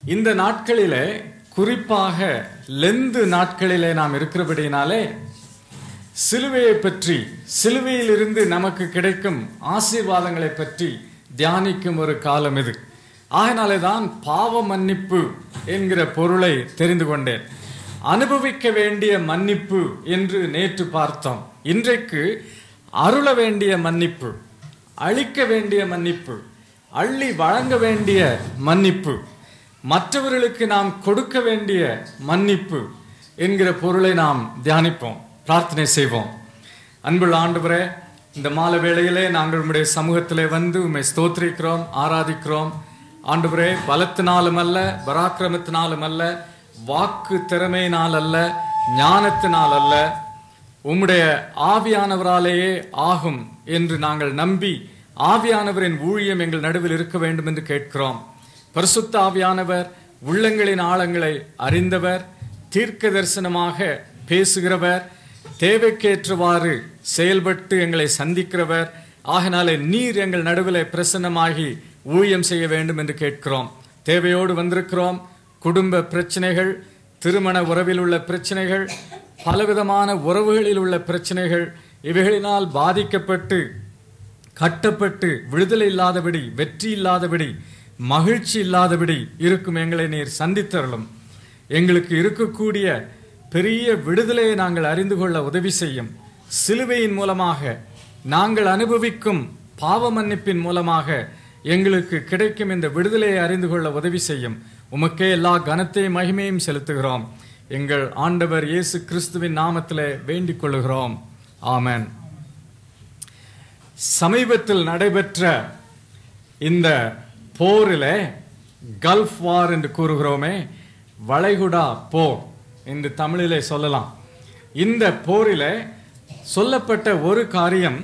இந்த நாட்களிலே, குறிப்பாக லெந்து நாட்களிலே நாம் இருக்கிறபடினாலே, சிலுவையை பற்றி, சிலுவையிலிருந்து நமக்கு கிடைக்கும் ஆசீர்வாதங்களை பற்றி தியானிக்கும் ஒரு காலம் இது. ஆகினாலே தான் பாவ மன்னிப்பு என்கிற பொருளை தெரிந்து கொண்டேன். அனுபவிக்க வேண்டிய மன்னிப்பு என்று நேற்று பார்த்தோம். இன்றைக்கு அருள வேண்டிய மன்னிப்பு, அளிக்க வேண்டிய மன்னிப்பு, அள்ளி வழங்க வேண்டிய மன்னிப்பு, மற்றவர்களுக்கு நாம் கொடுக்க வேண்டிய மன்னிப்பு என்கிற பொருளை நாம் தியானிப்போம், பிரார்த்தனை செய்வோம். அன்புள்ள ஆண்டவரே, இந்த மாலை வேளையிலே நாங்கள் உம்முடைய சமூகத்திலே வந்து உம்மை ஸ்தோத்திரிக்கிறோம், ஆராதிக்கிறோம். ஆண்டவரே, பலத்தினாலும் அல்ல, பராக்கிரமத்தினாலும் அல்ல, வாக்கு திறமையினால் அல்ல, ஞானத்தினால் அல்ல, உம்முடைய ஆவியானவராலேயே ஆகும் என்று நாங்கள் நம்பி ஆவியானவரின் ஊழியம் எங்கள் நடுவில் இருக்க வேண்டும் என்று கேட்கிறோம். பரிசுத்த ஆவியானவர் உள்ளங்களின் ஆழங்களை அறிந்தவர், தீர்க்க தரிசனமாக பேசுகிறவர், தேவைக்கேற்றவாறு செயல்பட்டு எங்களை சந்திக்கிறவர். ஆகினாலே நீர் எங்கள் நடுவில் பிரசன்னமாகி ஊழியம் செய்ய வேண்டும் என்று கேட்கிறோம். தேவையோடு வந்திருக்கிறோம். குடும்ப பிரச்சனைகள், திருமண உறவில் உள்ள பிரச்சனைகள், பலவிதமான உறவுகளில் உள்ள பிரச்சனைகள், இவைகளினால் பாதிக்கப்பட்டு கட்டப்பட்டு விடுதலை இல்லாதபடி, வெற்றி இல்லாதபடி, மகிழ்ச்சி இல்லாதபடி இருக்கும் எங்களை நீர் சந்தித்தருளும். எங்களுக்கு இருக்கக்கூடிய பெரிய விடுதலையை நாங்கள் அறிந்து கொள்ள உதவி செய்யும். சிலுவையின் மூலமாக நாங்கள் அனுபவிக்கும் பாவ மன்னிப்பின் மூலமாக எங்களுக்கு கிடைக்கும் இந்த விடுதலையை அறிந்து கொள்ள உதவி செய்யும். உமக்கே எல்லா கனத்தையும் மகிமையும் செலுத்துகிறோம். எங்கள் ஆண்டவர் இயேசு கிறிஸ்துவின் நாமத்திலே வேண்டிக் கொள்ளுகிறோம். ஆமென். சமீபத்தில் நடைபெற்ற இந்த போரிலே, கல்ஃப் வார் என்று கூறுகிறோமே, வளைகுடா போர் என்று தமிழிலே சொல்லலாம். இந்த போரிலே சொல்லப்பட்ட ஒரு காரியம்,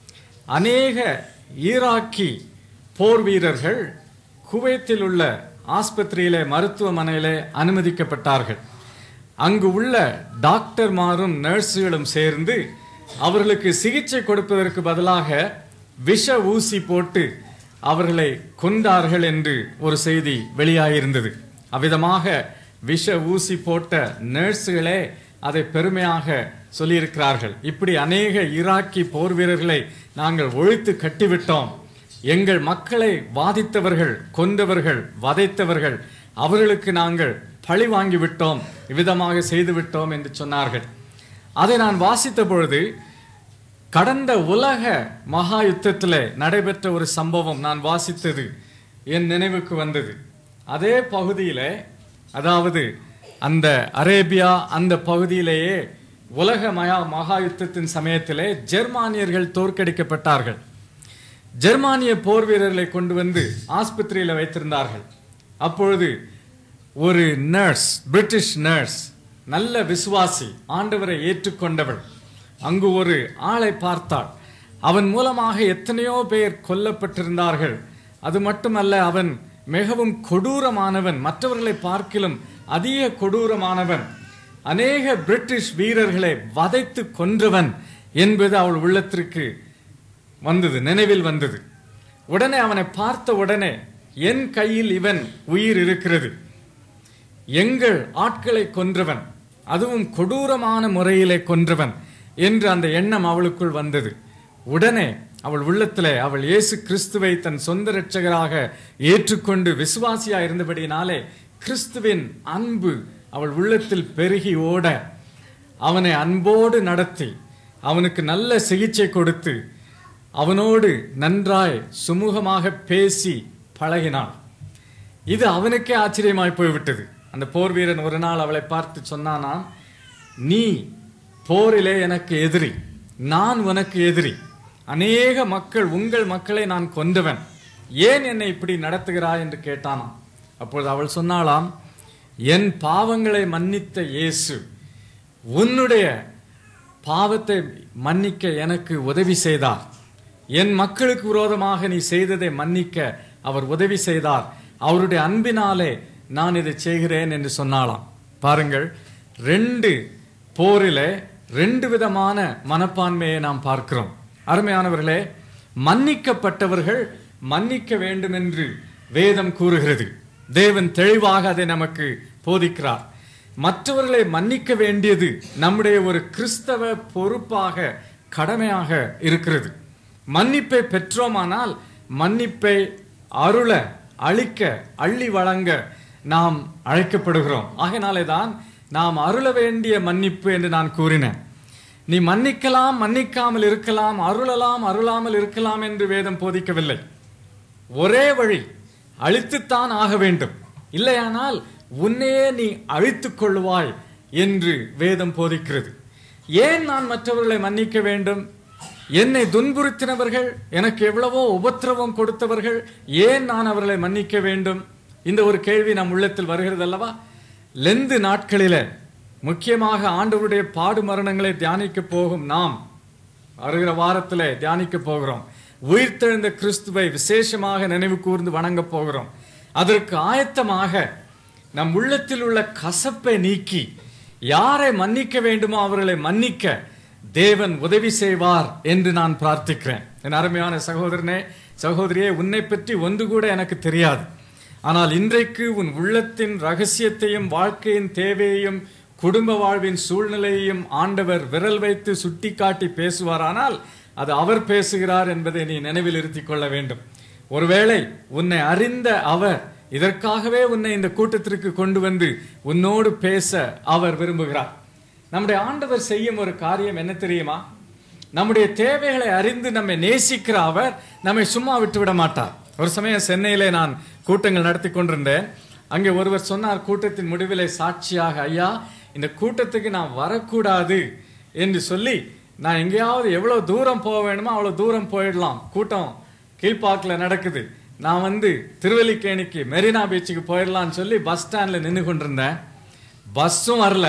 அநேக ஈராக்கி போர் வீரர்கள் குவைத்தில் உள்ள ஆஸ்பத்திரியிலே, மருத்துவமனையிலே அனுமதிக்கப்பட்டார்கள். அங்கு உள்ள டாக்டர்மாரும் நர்ஸுகளும் சேர்ந்து அவர்களுக்கு சிகிச்சை கொடுப்பதற்கு பதிலாக விஷ ஊசி போட்டு அவர்களை கொன்றார்கள் என்று ஒரு செய்தி வெளியாகியிருந்தது. அவ்விதமாக விஷ ஊசி போட்ட நர்ஸுகளே அதை பெருமையாக சொல்லியிருக்கிறார்கள். இப்படி அநேக ஈராக்கி போர் வீரர்களை நாங்கள் ஒழித்து கட்டிவிட்டோம், எங்கள் மக்களை வாதித்தவர்கள், கொன்றவர்கள், வதைத்தவர்கள், அவர்களுக்கு நாங்கள் பழி வாங்கிவிட்டோம், இவ்விதமாக செய்துவிட்டோம் என்று சொன்னார்கள். அதை நான் வாசித்த பொழுது கடந்த உலக மகா யுத்தத்தில் நடைபெற்ற ஒரு சம்பவம் நான் வாசித்தது என் நினைவுக்கு வந்தது. அதே பகுதியிலே, அதாவது அந்த அரேபியா அந்த பகுதியிலேயே உலக மகா யுத்தத்தின் சமயத்திலே ஜெர்மானியர்கள் தோற்கடிக்கப்பட்டார்கள். ஜெர்மானிய போர் வீரர்களை கொண்டு வந்து ஆஸ்பத்திரியில் வைத்திருந்தார்கள். அப்பொழுது ஒரு நர்ஸ், பிரிட்டிஷ் நர்ஸ், நல்ல விசுவாசி, ஆண்டவரை ஏற்றுக்கொண்டவள், அங்கு ஒரு ஆளை பார்த்தாள். அவன் மூலமாக எத்தனையோ பேர் கொல்லப்பட்டிருந்தார்கள். அது மட்டுமல்ல, அவன் மிகவும் கொடூரமானவன், மற்றவர்களை பார்க்கிலும் அதிக கொடூரமானவன், அநேக பிரிட்டிஷ் வீரர்களை வதைத்து கொன்றவன் என்பது அவள் உள்ளத்திற்கு வந்தது, நினைவில் வந்தது. உடனே அவனை பார்த்த உடனே, என் கையில் இவன் உயிர் இருக்கிறது, எங்கள் ஆட்களை கொன்றவன், அதுவும் கொடூரமான முறையிலே கொன்றவன் என்று அந்த எண்ணம் அவளுக்குள் வந்தது. உடனே அவள் உள்ளத்திலே அவள் இயேசு கிறிஸ்துவை தன் சொந்த இரட்சகராக ஏற்றுக்கொண்டு விசுவாசியா இருந்தபடியினாலே கிறிஸ்துவின் அன்பு அவள் உள்ளத்தில் பெருகி ஓட, அவனை அன்போடு நடத்தி, அவனுக்கு நல்ல சிகிச்சை கொடுத்து, அவனோடு நன்றாய் சுமூகமாக பேசி பழகினாள். இது அவனுக்கே ஆச்சரியமாய் போய்விட்டது. அந்த போர் வீரன் ஒரு நாள் அவளை பார்த்து சொன்னானாம், நீ போரிலே எனக்கு எதிரி, நான் உனக்கு எதிரி, அநேக மக்கள், உங்கள் மக்களை நான் கொன்றவன், ஏன் என்னை இப்படி நடத்துகிறாய் என்று கேட்டானாம். அப்பொழுது அவள் சொன்னாளாம், என் பாவங்களை மன்னித்த இயேசு உன்னுடைய பாவத்தை மன்னிக்க எனக்கு உதவி செய்தார், என் மக்களுக்கு விரோதமாக நீ செய்ததை மன்னிக்க அவர் உதவி செய்தார், அவருடைய அன்பினாலே நான் இதை செய்கிறேன் என்று சொன்னாலாம். பாருங்கள், ரெண்டு போரிலே ரெண்டு விதமான மனப்பான்மையை நாம் பார்க்கிறோம். அருமையானவர்களே, மன்னிக்கப்பட்டவர்கள் மன்னிக்க வேண்டும் என்று வேதம் கூறுகிறது. தேவன் தெளிவாக அதை நமக்கு போதிக்கிறார். மற்றவர்களை மன்னிக்க வேண்டியது நம்முடைய ஒரு கிறிஸ்தவ பொறுப்பாக, கடமையாக இருக்கிறது. மன்னிப்பை பெற்றோமானால் மன்னிப்பை அருள, அளிக்க, அள்ளி வழங்க நாம் அழைக்கப்படுகிறோம். ஆகையினாலே தான் நாம் அருள வேண்டிய மன்னிப்பு என்று நான் கூறினேன். நீ மன்னிக்கலாம், மன்னிக்காமல் இருக்கலாம், அருளலாம், அருளாமல் இருக்கலாம் என்று வேதம் போதிக்கவில்லை. ஒரே வழி, அழித்துத்தான் ஆக வேண்டும், இல்லையானால் உன்னையே நீ அழித்துக் கொள்வாய் என்று வேதம் போதிக்கிறது. ஏன் நான் மற்றவர்களை மன்னிக்க வேண்டும்? என்னை துன்புறுத்தினவர்கள், எனக்கு எவ்வளவோ உபத்திரவம் கொடுத்தவர்கள், ஏன் நான் அவர்களை மன்னிக்க வேண்டும்? இந்த ஒரு கேள்வி நம் உள்ளத்தில் வருகிறது அல்லவா? லெந்து நாட்களில முக்கியமாக ஆண்டவருடைய பாடு மரணங்களை தியானிக்க போகும் நாம் வருகிற வாரத்தில் தியானிக்க போகிறோம். உயிர்த்தெழுந்த கிறிஸ்துவை விசேஷமாக நினைவு கூர்ந்து வணங்க போகிறோம். அதற்கு ஆயத்தமாக நம் உள்ளத்தில் உள்ள கசப்பை நீக்கி யாரை மன்னிக்க வேண்டுமோ அவர்களை மன்னிக்க தேவன் உதவி செய்வார் என்று நான் பிரார்த்திக்கிறேன். என் அருமையான சகோதரனே, சகோதரியே, உன்னை பற்றி ஒன்று கூட எனக்கு தெரியாது. ஆனால் இன்றைக்கு உன் உள்ளத்தின் ரகசியத்தையும் வாழ்க்கையின் தேவையையும் குடும்ப வாழ்வின் சூழ்நிலையையும் ஆண்டவர் விரல் வைத்து சுட்டி காட்டி பேசுவாரானால் அது அவர் பேசுகிறார் என்பதை நீ நினைவில் இருத்திக் கொள்ள வேண்டும். ஒருவேளை உன்னை அறிந்த அவர் இதற்காகவே உன்னை இந்த கூட்டத்திற்கு கொண்டு வந்து உன்னோடு பேச அவர் விரும்புகிறார். நம்முடைய ஆண்டவர் செய்யும் ஒரு காரியம் என்ன தெரியுமா? நம்முடைய தேவைகளை அறிந்து நம்மை நேசிக்கிற அவர் நம்மை சும்மா விட்டு விட மாட்டார். ஒரு சமயம் சென்னையிலே நான் கூட்டங்கள் நடத்தி கொண்டிருந்தேன். அங்கே ஒருவர் சொன்னார், கூட்டத்தின் முடிவிலே சாட்சியாக, ஐயா, இந்த கூட்டத்துக்கு நான் வரக்கூடாது என்று சொல்லி, நான் எங்கேயாவது எவ்வளவு தூரம் போக வேணுமோ அவ்வளவு தூரம் போயிடலாம், கூட்டம் கீழ்பாக்கில் நடக்குது, நான் திருவல்லிக்கேணிக்கு மெரினா பீச்சுக்கு போயிடலான்னு சொல்லி பஸ் ஸ்டாண்ட்ல நின்று கொண்டிருந்தேன். பஸ்ஸும் வரல.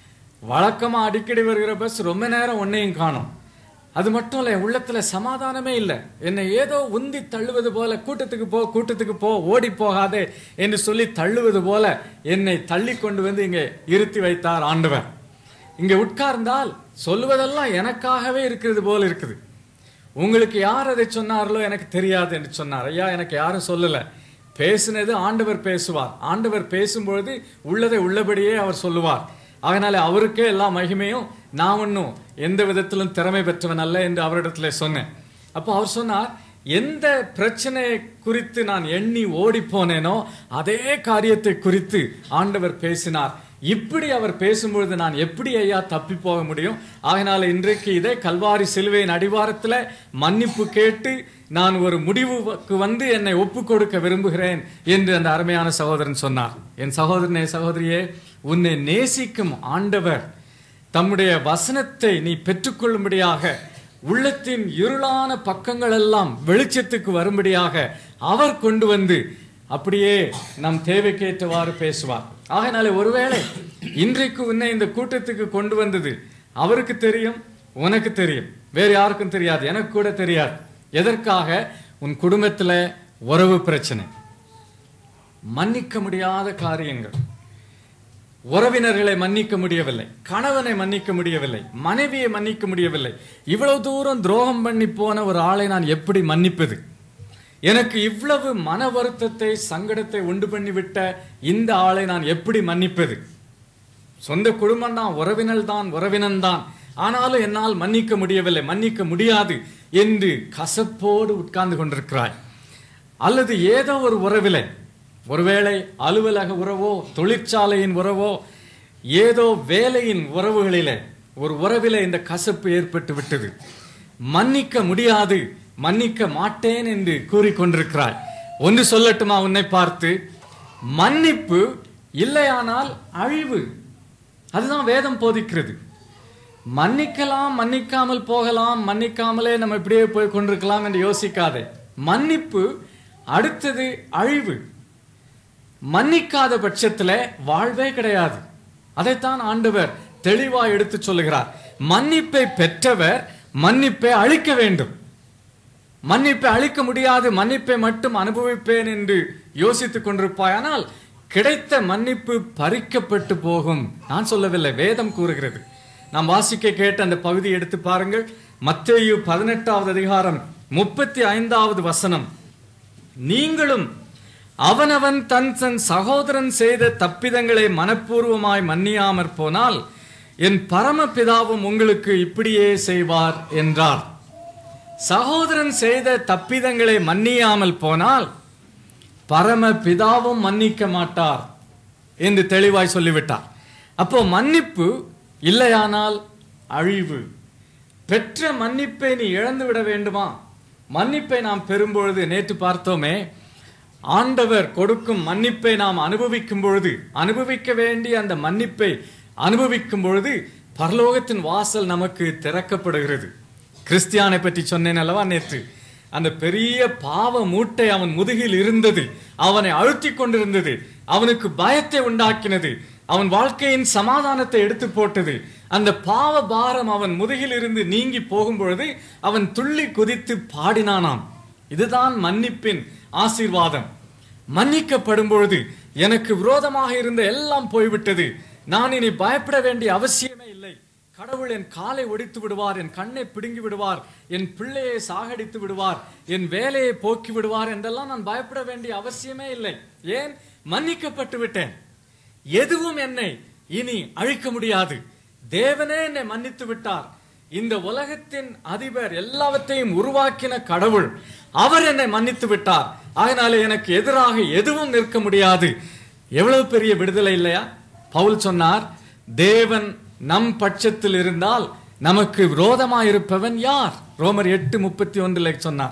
வழக்கமா அடிக்கடி வருகிற பஸ் ரொம்ப நேரம் ஒன்னையும் காணும். அது மட்டும் இல்ல, உள்ளத்துல சமாதானமே இல்லை. என்னை ஏதோ உந்தி தள்ளுவது போல, கூட்டத்துக்கு போ, ஓடி போகாதே என்று சொல்லி தள்ளுவது போல என்னை தள்ளி கொண்டு வந்து இங்கே இருத்தி வைத்தார் ஆண்டவர். இங்க உட்கார்ந்தால் சொல்லுவதெல்லாம் எனக்காகவே இருக்கிறது போல இருக்குது. உங்களுக்கு யார் அதை சொன்னார்களோ எனக்கு தெரியாது என்று சொன்னார். ஐயா, எனக்கு யாரும் சொல்லல, பேசினது ஆண்டவர் பேசுவார். ஆண்டவர் பேசும்பொழுது உள்ளதை உள்ளபடியே அவர் சொல்லுவார். அதனால அவருக்கே எல்லா மகிமையும், நான் ஒன்னும் எந்த விதத்திலும் திறமை பெற்றவன் அல்ல என்று அவரிடத்துல சொன்னேன். அப்போ அவர் சொன்னார், எந்த பிரச்சனையை குறித்து நான் எண்ணி ஓடி போனேனோ அதே காரியத்தை குறித்து ஆண்டவர் பேசினார். இப்படி அவர் பேசும்பொழுது நான் எப்படி ஐயா தப்பி போக முடியும்? அதனால இன்றைக்கு இதே கல்வாரி சிலுவையின் அடிவாரத்துல மன்னிப்பு கேட்டு நான் ஒரு முடிவுக்கு வந்து என்னை ஒப்பு கொடுக்க விரும்புகிறேன் என்று அந்த அருமையான சகோதரன் சொன்னார். என் சகோதரனே, சகோதரியே, உன்னை நேசிக்கும் ஆண்டவர் தம்முடைய வசனத்தை நீ பெற்றுக்கொள்ளும்படியாக, உள்ளத்தின் இருளான பக்கங்கள் எல்லாம் வெளிச்சத்துக்கு வரும்படியாக அவர் கொண்டு வந்து அப்படியே நம் தேவைக்கேற்றவாறு பேசுவார். ஆகையினாலே ஒருவேளை இன்றைக்கு உன்னை இந்த கூட்டத்துக்கு கொண்டு வந்தது அவருக்கு தெரியும், உனக்கு தெரியும், வேறு யாருக்கும் தெரியாது, எனக்கு கூட தெரியாது. எதற்காக? உன் குடும்பத்துல உறவு பிரச்சனை, மன்னிக்க முடியாத காரியங்கள், உறவினர்களை மன்னிக்க முடியவில்லை, கணவனை மன்னிக்க முடியவில்லை, மனைவியை மன்னிக்க முடியவில்லை. இவ்வளவு தூரம் துரோகம் பண்ணி போன ஒரு ஆளை நான் எப்படி மன்னிப்பது? எனக்கு இவ்வளவு மன வருத்தத்தை, சங்கடத்தை உண்டு பண்ணிவிட்ட இந்த ஆளை நான் எப்படி மன்னிப்பது? சொந்த குடும்பம் தான், உறவினன் தான், ஆனாலும் என்னால் மன்னிக்க முடியவில்லை, மன்னிக்க முடியாது என்று கசப்போடு உட்கார்ந்து கொண்டிருக்கிறாய். அல்லது ஏதோ ஒரு உறவிலே, ஒருவேளை அலுவலக உறவோ, தொழிற்சாலையின் உறவோ, ஏதோ வேலையின் உறவுகளிலே ஒரு உறவிலே இந்த கசப்பு ஏற்பட்டு விட்டது. மன்னிக்க முடியாது, மன்னிக்க மாட்டேன் என்று கூறிக்கொண்டிருக்கிறாய். ஒன்று சொல்லட்டுமா உன்னை பார்த்து? மன்னிப்பு இல்லையானால் அழிவு. அதுதான் வேதம் போதிக்கிறது. மன்னிக்கலாம், மன்னிக்காமல் போகலாம், மன்னிக்காமலே நம்ம இப்படியே போய் கொண்டிருக்கலாம் என்று யோசிக்காதே. மன்னிப்பு அடுத்தது அழிவு. மன்னிக்காத பட்சத்துல வாழ்வே கிடையாது. அதைத்தான் ஆண்டவர் தெளிவாய் எடுத்து சொல்லுகிறார். மன்னிப்பை பெற்றவர் மன்னிப்பை அழிக்க வேண்டும். மன்னிப்பை அழிக்க முடியாது, மன்னிப்பை மட்டும் அனுபவிப்பேன் என்று யோசித்துக் கொண்டிருப்பாய். ஆனால் கிடைத்த மன்னிப்பு பறிக்கப்பட்டு போகும். நான் சொல்லவில்லை, வேதம் கூறுகிறது. நாம் வாசிக்க கேட்ட அந்த பகுதி எடுத்து பாருங்கள். மத்தேயு 18வது அதிகாரம் 35வது வசனம். நீங்களும் அவனவன் தன் தன் சகோதரன் செய்த தப்பிதங்களை மனப்பூர்வமாய் மன்னியாமற் போனால் என் பரமபிதாவும் உங்களுக்கு இப்படியே செய்வார் என்றார். சகோதரன் செய்த தப்பிதங்களை மன்னியாமல் போனால் பரமபிதாவும் மன்னிக்க மாட்டார் என்று தெளிவாய் சொல்லிவிட்டார். அப்போ மன்னிப்பு இல்லையானால் அழிவு. பெற்ற மன்னிப்பை நீ இழந்து விட வேண்டுமா? மன்னிப்பை நாம் பெறும்பொழுது, நேற்று பார்த்தோமே, ஆண்டவர் கொடுக்கும் மன்னிப்பை நாம் அனுபவிக்கும் பொழுது, அனுபவிக்க வேண்டிய அந்த மன்னிப்பை அனுபவிக்கும் பொழுது பரலோகத்தின் வாசல் நமக்கு திறக்கப்படுகிறது. கிறிஸ்தியானை பற்றி சொன்னேன் அல்லவா நேற்று. அந்த பெரிய பாவ மூட்டை அவன் முதுகில் இருந்தது, அவனை அழுத்தி கொண்டிருந்தது, அவனுக்கு பயத்தை உண்டாக்கினது, அவன் வாழ்க்கையின் சமாதானத்தை எடுத்து போட்டது. அந்த பாவ பாரம் அவன் முதுகில் இருந்து நீங்கி போகும் பொழுது அவன் துள்ளி குதித்து பாடினானாம். இதுதான் மன்னிப்பின் ஆசீர்வாதம். மன்னிக்கப்படும் பொழுது எனக்கு விரோதமாக இருந்த எல்லாம் போய்விட்டது, நான் இனி பயப்பட வேண்டிய அவசியமே இல்லை. கடவுள் என் காலை ஒடித்து விடுவார், என் கண்ணை பிடுங்கி விடுவார், என் பிள்ளையை சாகடித்து விடுவார், என் வேலையை போக்கி விடுவார் என்றெல்லாம் நான் பயப்பட வேண்டிய அவசியமே இல்லை. ஏன்? மன்னிக்கப்பட்டு விட்டேன். எதுவும் என்னை இனி அழிக்க முடியாது. தேவனே என்னை மன்னித்து விட்டார். இந்த உலகத்தின் அதிபர், எல்லாவற்றையும் உருவாக்கின கடவுள், அவர் என்னை மன்னித்து விட்டார். அதனால எனக்கு எதிராக எதுவும் நிற்க முடியாது. எவ்வளவு பெரிய விடுதலை இல்லையா? பவுல் சொன்னார், தேவன் நம் பட்சத்தில் இருந்தால் நமக்கு விரோதமாயிருப்பவன் யார்? ரோமர் 8:31 சொன்னார்.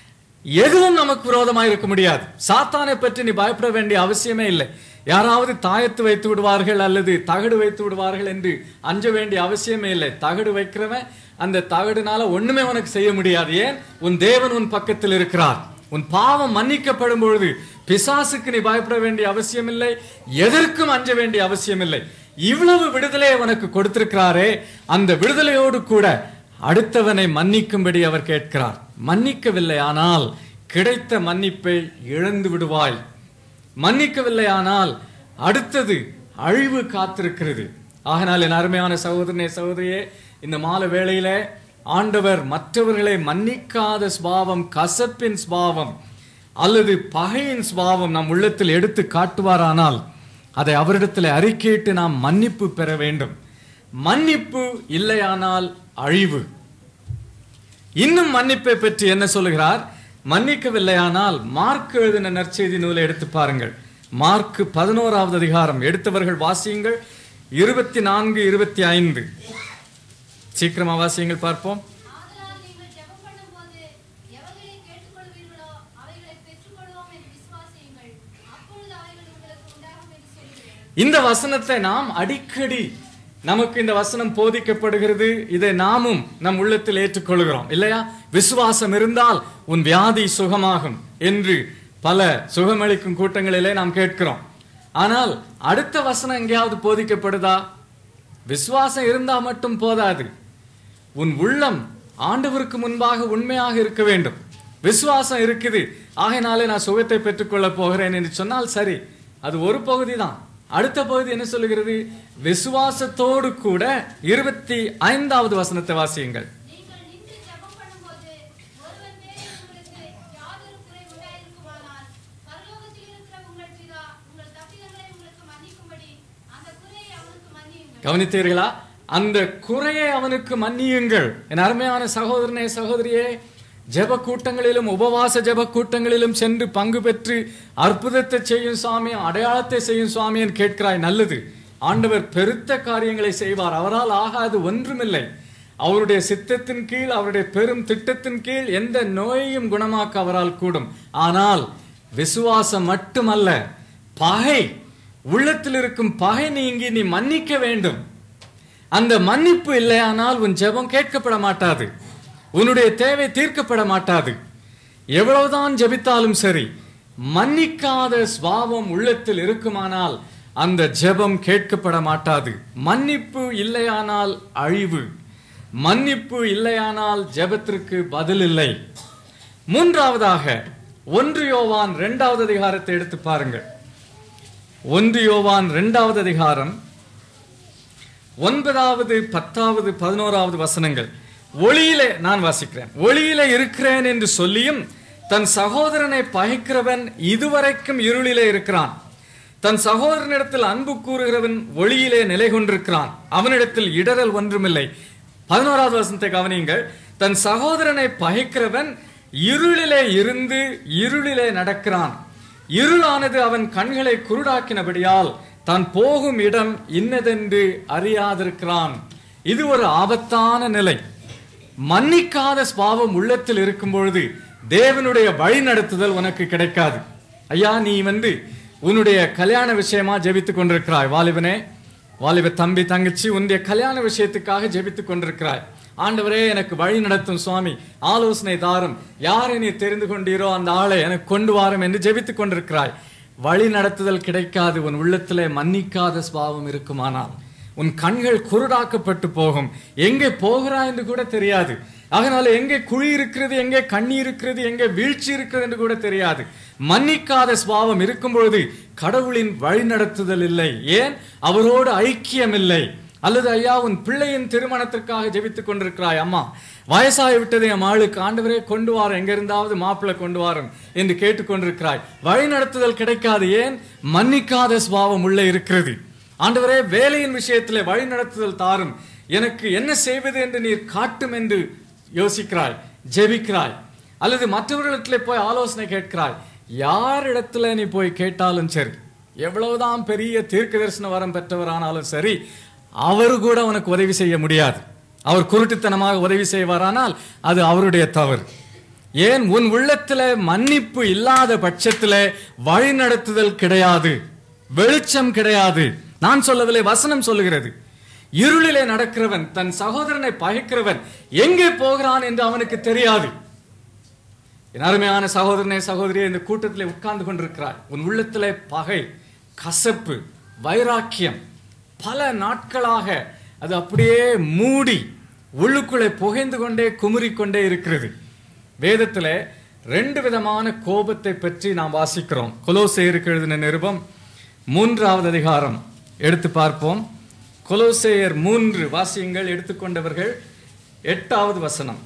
எதுவும் நமக்கு விரோதமாக இருக்க முடியாது. சாத்தானை பற்றி நீ பயப்பட வேண்டிய அவசியமே இல்லை. யாராவது தாயத்து வைத்து விடுவார்கள் அல்லது தகடு வைத்து விடுவார்கள் என்று அஞ்ச வேண்டிய அவசியமே இல்லை. தகடு வைக்கிறவன் அந்த தகடுனால ஒண்ணுமே உனக்கு செய்ய முடியாது. ஏன்? உன் தேவன் உன் பக்கத்தில் இருக்கிறார். உன் பாவம் மன்னிக்கப்படும் பொழுது பிசாசுக்கு நீ பயப்பட வேண்டிய அவசியம் இல்லை, எதற்கும் அஞ்ச வேண்டிய அவசியம் இல்லை. இவ்வளவு விடுதலை உனக்கு கொடுத்திருக்கிறாரே, அந்த விடுதலையோடு கூட அடுத்தவனை மன்னிக்கும்படி அவர் கேட்கிறார். மன்னிக்கவில்லை ஆனால் கிடைத்த மன்னிப்பை இழந்து விடுவாய். மன்னிக்கவில்லை ஆனால் அடுத்தது அழிவு காத்திருக்கிறது. ஆகனால் என் அருமையான சகோதரனே, சகோதரியே, இந்த மாலை வேளையில ஆண்டவர் மற்றவர்களை மன்னிக்காத சுபாவம், கசப்பின் சுபாவம் அல்லது பகையின் சுபாவம் நம் உள்ளத்தில் எடுத்து காட்டுவாரானால் அதை அவரிடத்தில் அறிக்கையிட்டு நாம் மன்னிப்பு பெற வேண்டும். மன்னிப்பு இல்லையானால் அழிவு. இன்னும் மன்னிப்பை பற்றி என்ன சொல்லுகிறார்? மன்னிக்கவில்லையானால் மார்க் எழுதின நற்செய்தி நூலை எடுத்து பாருங்கள். மார்க் 11வது அதிகாரம் எடுத்தவர்கள் வாசியுங்கள். 24, 25 சீக்கிரமா வாசியுங்கள் பார்ப்போம். இந்த வசனத்தை நாம் அடிக்கடி, நமக்கு இந்த வசனம் போதிக்கப்படுகிறது, இதை நாமும் நம் உள்ளத்தில் ஏற்றுக்கொள்கிறோம் இல்லையா? விசுவாசம் இருந்தால் உன் வியாதி சுகமாகும் என்று பல சுகமளிக்கும் கூட்டங்களிலே நாம் கேட்கிறோம். ஆனால் அடுத்த வசனம் எங்கேயாவது போதிக்கப்படுதா? விசுவாசம் இருந்தா மட்டும் போதாது, உன் உள்ளம் ஆண்டவருக்கு முன்பாக உண்மையாக இருக்க வேண்டும். விசுவாசம் இருக்குது, ஆகையினாலே நான் சுகத்தை பெற்றுக்கொள்ள போகிறேன் என்று சொன்னால் சரி, அது ஒரு பகுதி தான். அடுத்த பகுதி என்ன சொல்லுகிறது? விசுவாசத்தோடு கூட 25வது வசனத்தை வாசியுங்கள். கவனித்தீர்களா? அந்த குறையை அவனுக்கு மன்னியுங்கள். என் அருமையான சகோதரனே, சகோதரியே, ஜெப கூட்டங்களிலும் உபவாச ஜெப கூட்டங்களிலும் சென்று பங்கு பெற்று அற்புதத்தை செய்யும் சுவாமி, அடையாளத்தை செய்யும் சுவாமி என்று கேட்கிறாய். நல்லது, ஆண்டவர் பெருத்த காரியங்களை செய்வார். அவரால் ஆகாது ஒன்றுமில்லை. அவருடைய சித்தத்தின் கீழ், அவருடைய பெரும் திட்டத்தின் கீழ் எந்த நோயையும் குணமாக்க அவரால் கூடும். ஆனால் விசுவாசம் மட்டுமல்ல, பகை, உள்ளத்தில் இருக்கும் பகை நீங்கி நீ மன்னிக்க வேண்டும். அந்த மன்னிப்பு இல்லையானால் உன் ஜெபம் கேட்கப்பட மாட்டாது, உன்னுடைய தேவை தீர்க்கப்பட மாட்டாது. எவ்வளவுதான் ஜெபித்தாலும் சரி, மன்னிக்காத சுபாவம் உள்ளத்தில் இருக்குமானால் அந்த ஜெபம் கேட்கப்பட மாட்டாது. மன்னிப்பு இல்லையானால் அழிவு, மன்னிப்பு இல்லையானால் ஜெபத்திற்கு பதில் இல்லை. மூன்றாவதாக 1 யோவான் 2வது அதிகாரத்தை எடுத்து பாருங்கள். 1 யோவான் 2வது அதிகாரம் 9வது, 10வது, 11வது வசனங்கள். ஒளியிலே, நான் வாசிக்கிறேன், ஒளியிலே இருக்கிறேன் என்று சொல்லியும் தன் சகோதரனை பகைக்கிறவன் இதுவரைக்கும் இருளிலே இருக்கிறான். தன் சகோதரனிடத்தில் அன்பு கூறுகிறவன் ஒளியிலே நிலை கொண்டிருக்கிறான். அவனிடத்தில் இடரல் ஒன்றுமில்லை. 11வது வசனத்தை கவனியுங்கள். தன் சகோதரனை பகைக்கிறவன் இருளிலே இருந்து இருளிலே நடக்கிறான். இருளானது அவன் கண்களை குருடாக்கினபடியால் தான் போகும் இடம் இன்னதென்று அறியாதிருக்கிறான். இது ஒரு ஆபத்தான நிலை. மன்னிக்காத சுபாவம் உள்ளத்தில் இருக்கும் பொழுது தேவனுடைய வழி நடத்துதல் உனக்கு கிடைக்காது. ஐயா, நீ உன்னுடைய கல்யாண விஷயமா ஜெபித்துக் கொண்டிருக்கிறாய். வாலிபனே, வாலிப தம்பி, தங்கச்சி, உன்னுடைய கல்யாண விஷயத்துக்காக ஜெபித்துக் கொண்டிருக்கிறாய். ஆண்டவரே, எனக்கு வழி நடத்தும் சுவாமி, ஆலோசனை தாரும், யாரை நீ தெரிந்து கொண்டீரோ அந்த ஆளை எனக்கு கொண்டு வாரும் என்று ஜெபித்துக் கொண்டிருக்கிறாய். வழி நடத்துதல் கிடைக்காது. உன் உள்ளத்திலே மன்னிக்காத சுபாவம் இருக்குமானால் உன் கண்கள் குருடாக்கப்பட்டு போகும். எங்கே போகிறாய் என்று கூட தெரியாது. அதனால எங்கே குழி இருக்கிறது, எங்கே கண்ணீர் இருக்கிறது, எங்கே வீழ்ச்சி இருக்கிறது என்று கூட தெரியாது. மன்னிக்காத சுபாவம் இருக்கும் பொழுது கடவுளின் வழி நடத்துதல் இல்லை. ஏன்? அவரோடு ஐக்கியம் இல்லை. அல்லது ஐயா, உன் பிள்ளையின் திருமணத்திற்காக ஜெபித்துக் கொண்டிருக்கிறாய். அம்மா, வயசாகி விட்டது என் ஆளுக்கு, ஆண்டவரே கொண்டு வார, எங்க இருந்தாவது மாப்பிள்ளை கொண்டு வாரும் என்று கேட்டுக்கொண்டிருக்கிறாய். வழி நடத்துதல் கிடைக்காது. ஏன்? மன்னிக்காத சுபாவம் உள்ளே இருக்கிறது. ஆண்டவரே, வேலையின் விஷயத்திலே வழி நடத்துதல் தாரும், எனக்கு என்ன செய்வது என்று நீர் காட்டும் என்று யோசிக்கிறாய், ஜெபிக்கிறாய். அல்லது மற்றவர்களிடத்திலே போய் ஆலோசனை கேட்கிறாய். யாரிடத்துல நீ போய் கேட்டாலும் சரி, எவ்வளவுதான் பெரிய தீர்க்க தரிசன வரம் பெற்றவரானாலும் சரி, அவர் கூட உனக்கு உதவி செய்ய முடியாது. அவர் குருட்டுத்தனமாக உதவி செய்வாரானால் அது அவருடைய தவறு. ஏன்? உன் உள்ளத்துல மன்னிப்பு இல்லாத பட்சத்துல வழி நடத்துதல் கிடையாது, வெளிச்சம் கிடையாது. நான் சொல்லவில்லை, வசனம் சொல்லுகிறது. இருளிலே நடக்கிறவன், தன் சகோதரனை பகைக்கிறவன் எங்கே போகிறான் என்று அவனுக்கு தெரியாது. என் அருமையான சகோதரனே, சகோதரியே, இந்த கூட்டத்திலே உட்கார்ந்து கொண்டிருக்கிறாய். உன் உள்ளத்திலே பகை, கசப்பு, வைராக்கியம் பல நாட்களாக அது அப்படியே மூடி உள்ளுக்குள்ளே புகைந்து கொண்டே குமுறிக்கொண்டே இருக்கிறது. வேதத்திலே 2 விதமான கோபத்தை பற்றி நாம் வாசிக்கிறோம். கொலோசேயருக்கு எழுதின நிருபம் 3வது அதிகாரம் எடுத்து பார்ப்போம். கொலோசேயர் 3 வாசியங்கள். எடுத்துக்கொண்டவர்கள் 8வது வசனம்.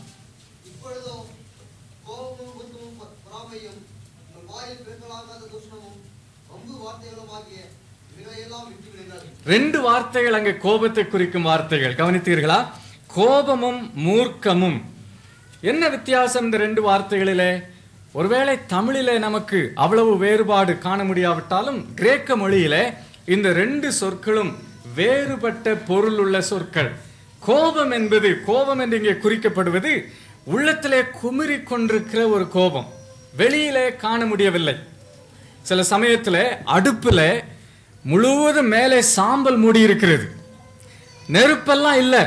ரெண்டு வார்த்தைகள் அங்கே கோபத்தை குறிக்கும் வார்த்தைகள். கவனித்தீர்களா? கோபமும் மூர்க்கமும். என்ன வித்தியாசம் இந்த 2 வார்த்தைகளிலே? ஒருவேளை தமிழிலே நமக்கு அவ்வளவு வேறுபாடு காண முடியாவிட்டாலும் கிரேக்க மொழியிலே இந்த 2 சொற்களும் வேறுபட்ட பொருள் உள்ள சொற்கள். கோபம் என்பது, கோபம் என்று இங்கே குறிக்கப்படுவது உள்ளத்திலே குமிறி கொண்டிருக்கிற ஒரு கோபம், வெளியிலே காண முடியவில்லை. சில சமயத்தில் அடுப்புல முழுவதும் மேலே சாம்பல் மூடி இருக்கிறது, நெருப்பெல்லாம் இல்லை,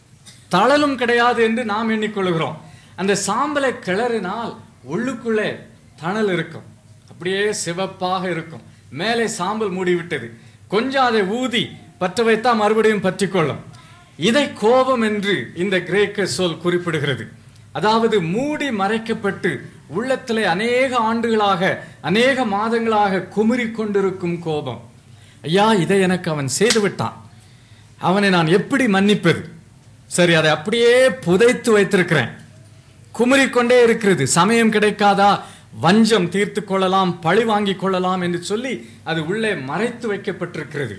தழலும் கிடையாது என்று நாம் எண்ணிக்கொள்கிறோம். அந்த சாம்பலை கிளறினால் உள்ளுக்குள்ளே தணல் இருக்கும், அப்படியே சிவப்பாக இருக்கும். மேலே சாம்பல் மூடிவிட்டது, கொஞ்சம் அதை ஊதி பற்ற வைத்தா மறுபடியும் பற்றிக்கொள்ளும். இதை கோபம் என்று இந்த கிரேக்க சொல் குறிப்பிடுகிறது. அதாவது மூடி மறைக்கப்பட்டு உள்ளத்திலே அநேக ஆண்டுகளாக, அநேக மாதங்களாக குமுறி கொண்டிருக்கும் கோபம். ஐயா, இதை எனக்கு அவன் செய்து விட்டான், அவனை நான் எப்படி மன்னிப்பது? சரி, அதை அப்படியே புதைத்து வைத்திருக்கிறேன், குமுறிக்கொண்டே இருக்கிறது. சமயம் கிடைக்காதா? வஞ்சம் தீர்த்து கொள்ளலாம், பழி வாங்கி கொள்ளலாம் என்று சொல்லி அது உள்ளே மறைத்து வைக்கப்பட்டிருக்கிறது.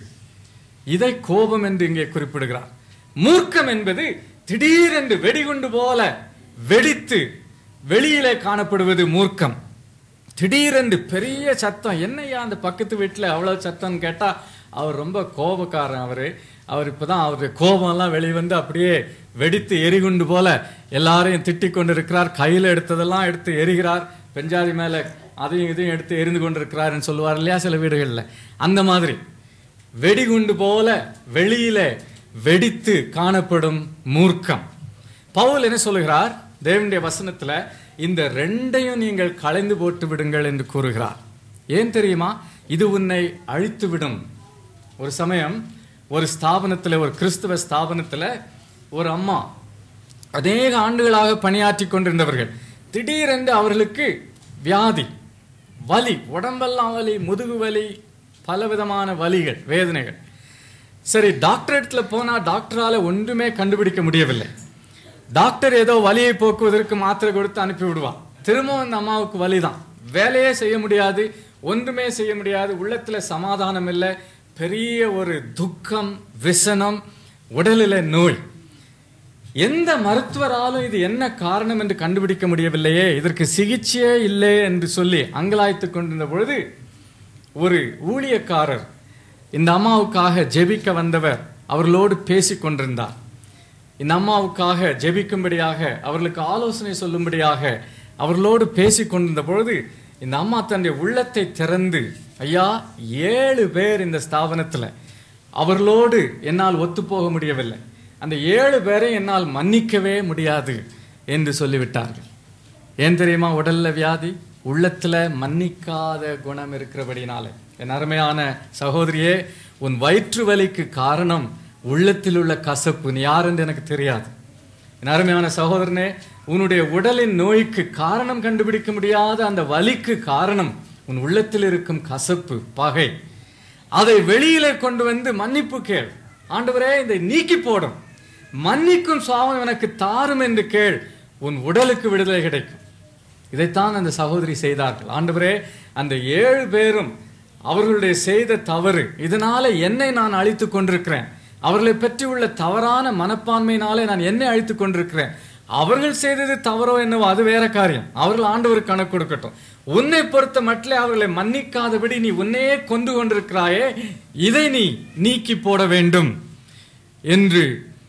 இதை கோபம் என்று இங்கே குறிப்பிடுகிறார். மூர்க்கம் என்பது திடீரென்று வெடிகுண்டு போல வெடித்து வெளியிலே காணப்படுவது மூர்க்கம். திடீரென்று பெரிய சத்தம். என்னையா அந்த பக்கத்து வீட்டில் அவ்வளவு சத்தம் கேட்டா, அவர் ரொம்ப கோபக்காரன், அவர் இப்பதான் அவருடைய கோபம்லாம் வெளிவந்து அப்படியே வெடித்து எரிகுண்டு போல எல்லாரையும் திட்டிக் கொண்டிருக்கிறார். கையில் எடுத்ததெல்லாம் எடுத்து எரிகிறார், பெஞ்சாதி மேல அதையும் இதையும் எடுத்து எரிந்து கொண்டிருக்கிறார் சொல்லுவார் இல்லையா சில வீடுகளில். அந்த மாதிரி வெடிகுண்டு போல வெளியில வெடித்து காணப்படும் மூர்க்கம். பவுல் என்ன சொல்லுகிறார் தேவனுடைய வசனத்துல? இந்த 2ஐயும் நீங்கள் களைந்து போட்டு விடுங்கள் என்று கூறுகிறார். ஏன் தெரியுமா? இது உன்னை அழித்து விடும். ஒரு சமயம் ஒரு ஸ்தாபனத்தில், ஒரு கிறிஸ்தவ ஸ்தாபனத்தில் ஒரு அம்மா அநேக ஆண்டுகளாக பணியாற்றி கொண்டிருந்தவர்கள். திடீரென்று அவர்களுக்கு வியாதி, வலி, உடம்பெல்லாம் வலி, முதுகு வலி, பலவிதமான வலிகள், வேதனைகள். சரி, டாக்டர் இடத்துல போனா டாக்டரால ஒன்றுமே கண்டுபிடிக்க முடியவில்லை. டாக்டர் ஏதோ வலியை போக்குவதற்கு மாத்திரை கொடுத்து அனுப்பி விடுவான். திரும்பவும் அந்த அம்மாவுக்கு வலிதான். வேலையே செய்ய முடியாது, ஒன்றுமே செய்ய முடியாது, உள்ளத்துல சமாதானம் இல்லை, பெரிய ஒரு துக்கம், விசனம், உடலில நோய். எந்த மருத்துவராலும் இது என்ன காரணம் என்று கண்டுபிடிக்க முடியவில்லையே, இதற்கு சிகிச்சையே இல்லை என்று சொல்லி அங்கலாய்த்துக் கொண்டிருந்த பொழுது ஒரு ஊழியக்காரர் இந்த அம்மாவுக்காக ஜெபிக்க வந்தவர் அவர்களோடு பேசிக் கொண்டிருந்தார். இந்த அம்மாவுக்காக ஜெபிக்கும்படியாக, அவர்களுக்கு ஆலோசனை சொல்லும்படியாக அவர்களோடு பேசிக் கொண்டிருந்த பொழுது இந்த அம்மா தன்னுடைய உள்ளத்தை திறந்து, ஐயா 7 பேர் இந்த ஸ்தாபனத்தில், அவர்களோடு என்னால் ஒத்துப்போக முடியவில்லை, அந்த 7 பேரை என்னால் மன்னிக்கவே முடியாது என்று சொல்லிவிட்டார்கள். ஏன் தெரியுமா? உடல்ல வியாதி, உள்ளத்துல மன்னிக்காத குணம் இருக்கிறபடினாலே. என் அருமையான சகோதரியே, உன் வயிற்று வலிக்கு காரணம் உள்ளத்தில் உள்ள கசப்பு. நீ யார் என்று எனக்கு தெரியாது. என் அருமையான சகோதரனே, உன்னுடைய உடலின் நோய்க்கு காரணம் கண்டுபிடிக்க முடியாத அந்த வலிக்கு காரணம் உன் உள்ளத்தில் இருக்கும் கசப்பு, பகை. அதை வெளியிலே கொண்டு வந்து மன்னிப்பு கேள். ஆண்டவரே, இதை நீக்கி போடும், மன்னிக்கும் சுவாபம் எனக்கு தாரும் என்று கேள். உன் உடலுக்கு விடுதலை கிடைக்கும். இதைத்தான் அந்த சகோதரி செய்தார்கள். ஆண்டவரே, அந்த 7 பேரும் அவர்களுடைய செய்த தவறு, இதனால என்னை நான் அழித்துக் கொண்டிருக்கிறேன், அவர்களை பற்றி உள்ள தவறான மனப்பான்மையினாலே நான் என்னை அழித்துக் கொண்டிருக்கிறேன். அவர்கள் செய்தது தவறோ என்னவோ அது வேற காரியம், அவர்கள் ஆண்டவருக்கு கணக்கு கொடுக்கட்டும். உன்னை பொறுத்த மட்டும் அவர்களை மன்னிக்காதபடி நீ உன்னையே கொண்டு கொண்டிருக்கிறாயே, இதை நீ நீக்கி போட வேண்டும் என்று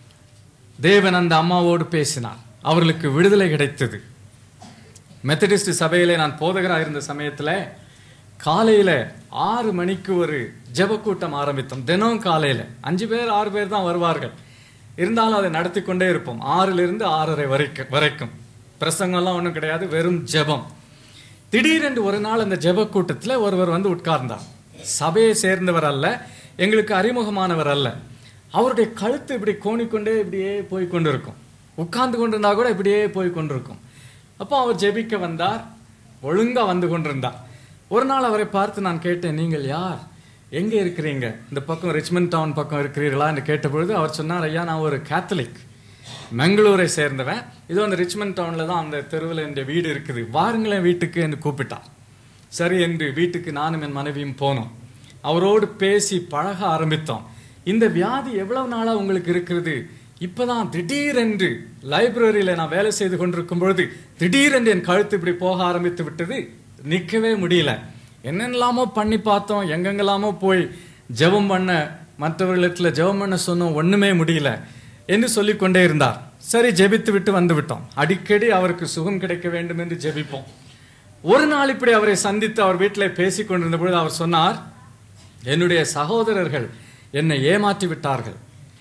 தேவன் அந்த அம்மாவோடு பேசினார். அவர்களுக்கு விடுதலை கிடைத்தது. மெத்தடிஸ்ட் சபையிலே நான் போதகராக இருந்த சமயத்தில் காலையில 6 மணிக்கு ஒரு ஜெபக்கூட்டம் ஆரம்பித்தோம். தினம் காலையில 5 பேர் 6 பேர் தான் வருவார்கள். இருந்தாலும் அதை நடத்தி கொண்டே இருப்போம். 6லிருந்து 6:30 வரைக்கும் பிரசங்கம்லாம் ஒன்றும் கிடையாது, வெறும் ஜெபம். திடீரென்று ஒரு நாள் அந்த ஜெபக்கூட்டத்தில் ஒருவர் வந்து உட்கார்ந்தார். சபையை சேர்ந்தவர் அல்ல, எங்களுக்கு அறிமுகமானவர் அல்ல. அவருடைய கழுத்து இப்படி கோணிக்கொண்டே இப்படியே போய் கொண்டிருக்கும். உட்கார்ந்து கொண்டிருந்தா கூட இப்படியே போய் கொண்டிருக்கும். அப்போ அவர் ஜெபிக்க வந்தார், ஒழுங்கா வந்து கொண்டிருந்தார். ஒரு நாள் அவரை பார்த்து நான் கேட்டேன், நீங்கள் யார், எங்கே இருக்கிறீங்க, இந்த பக்கம் ரிச்மண்ட் டவுன் பக்கம் இருக்கிறீர்களா என்று கேட்டபொழுது அவர் சொன்னார், ஐயா நான் ஒரு கேத்தலிக், மங்களூரை சேர்ந்தவன், இதோ அந்த ரிச்மண்ட் டவுன்ல தான் அந்த தெருவில் என் வீடு இருக்குது, வாருங்களேன் வீட்டுக்கு என்று கூப்பிட்டார். சரி என்று வீட்டுக்கு நானும் என் மனைவியும் போனோம். அவரோடு பேசி பழக ஆரம்பித்தோம். இந்த வியாதி எவ்வளவு நாளா உங்களுக்கு இருக்கிறது? இப்பதான் திடீரென்று லைப்ரரியில நான் வேலை செய்து கொண்டிருக்கும் பொழுது திடீரென்று என் கழுத்து இப்படி போக ஆரம்பித்து விட்டது, நிற்கவே முடியல. என்னென்னலாமோ பண்ணி பார்த்தோம், எங்கெங்கெல்லாமோ போய் ஜெபம் பண்ண, மற்றவர்களிடத்துல ஜெபம் பண்ண சொன்னோம், ஒண்ணுமே முடியல என்று சொல்லிக்கொண்டே இருந்தார். சரி, ஜெபித்து விட்டு வந்து விட்டோம். அடிக்கடி அவருக்கு சுகம் கிடைக்க வேண்டும் என்று ஜெபிப்போம். ஒரு நாள் இப்படி அவரை சந்தித்து அவர் வீட்டில் பேசி கொண்டிருந்த பொழுது அவர் சொன்னார், என்னுடைய சகோதரர்கள் என்னை ஏமாற்றி விட்டார்கள்,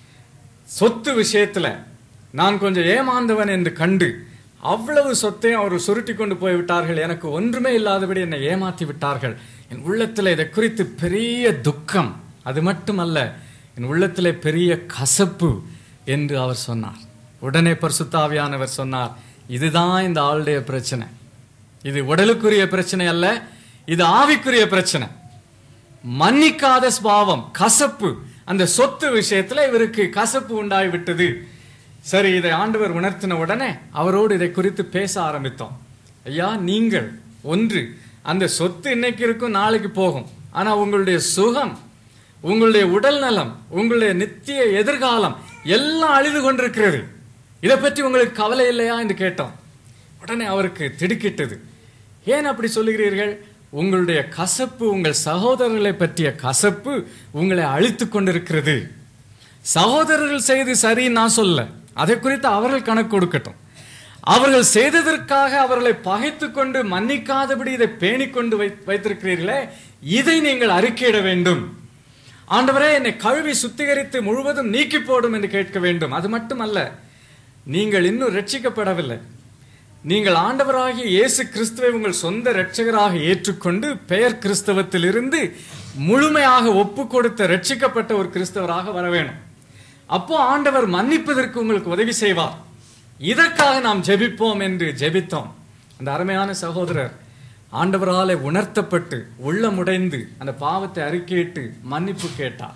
சொத்து விஷயத்துல நான் கொஞ்சம் ஏமாந்தவன் என்று கண்டு அவ்வளவு சொத்தையும் அவர் சுருட்டி கொண்டு போய்விட்டார்கள், எனக்கு ஒன்றுமே இல்லாதபடி என்னை ஏமாற்றி விட்டார்கள், என் உள்ளத்தில் இதை குறித்து பெரிய துக்கம், அது மட்டுமல்ல என் உள்ளத்தில் பெரிய கசப்பு என்று அவர் சொன்னார். உடனே பரிசுத்த ஆவியானவர் சொன்னார், இதுதான் இந்த ஆளுடைய பிரச்சனை, இது உடலுக்குரிய பிரச்சனை அல்ல, இது ஆவிக்குரிய பிரச்சனை. மன்னிக்காத சுபாவம், கசப்பு, அந்த சொத்து விஷயத்துல இவருக்கு கசப்பு உண்டாகிவிட்டது. சரி, இதை ஆண்டவர் உணர்த்தின உடனே அவரோடு இதை குறித்து பேச ஆரம்பித்தோம். ஐயா, நீங்கள் ஒன்று, அந்த சொத்து இன்னைக்கு இருக்கும், நாளைக்கு போகும், ஆனா உங்களுடைய சுகம், உங்களுடைய உடல் நலம், உங்களுடைய நித்திய எதிர்காலம் எல்லாம் அழிந்து கொண்டிருக்கிறது, இதை பற்றி உங்களுக்கு கவலை இல்லையா என்று கேட்டோம். உடனே அவருக்கு திடுக்கிட்டது. ஏன் அப்படி சொல்லுகிறீர்கள்? உங்களுடைய கசப்பு, உங்கள் சகோதரர்களை பற்றிய கசப்பு உங்களை அழித்து கொண்டிருக்கிறது. சகோதரர்கள் செய்து சரி நான் சொல்ல, அதை குறித்து அவர்கள் கணக்கு கொடுக்கட்டும். அவர்கள் செய்ததற்காக அவர்களை பகைத்து கொண்டு மன்னிக்காதபடி இதை பேணிக்கொண்டு வைத்திருக்கிறீர்களே, இதை நீங்கள் அறிக்கையிட வேண்டும். ஆண்டவரே, என்னை கழுவி சுத்திகரித்து முழுவதும் நீக்கி போடும் என்று கேட்க வேண்டும். அது மட்டுமல்ல, நீங்கள் இன்னும் ரட்சிக்கப்படவில்லை. நீங்கள் ஆண்டவராகிய இயேசு கிறிஸ்துவை உங்கள் சொந்த இரட்சகராக ஏற்றுக்கொண்டு பெயர் கிறிஸ்தவத்தில் இருந்து முழுமையாக ஒப்பு கொடுத்த ரட்சிக்கப்பட்ட ஒரு கிறிஸ்தவராக வர வேணும். அப்போ ஆண்டவர் மன்னிப்பதற்கு உங்களுக்கு உதவி செய்வார். இதற்காக நாம் ஜெபிப்போம் என்று ஜெபித்தோம். அந்த அருமையான சகோதரர் ஆண்டவராலே உணர்த்தப்பட்டு உள்ளமுடைந்து அந்த பாவத்தை அறிக்கையிட்டு மன்னிப்பு கேட்டார்.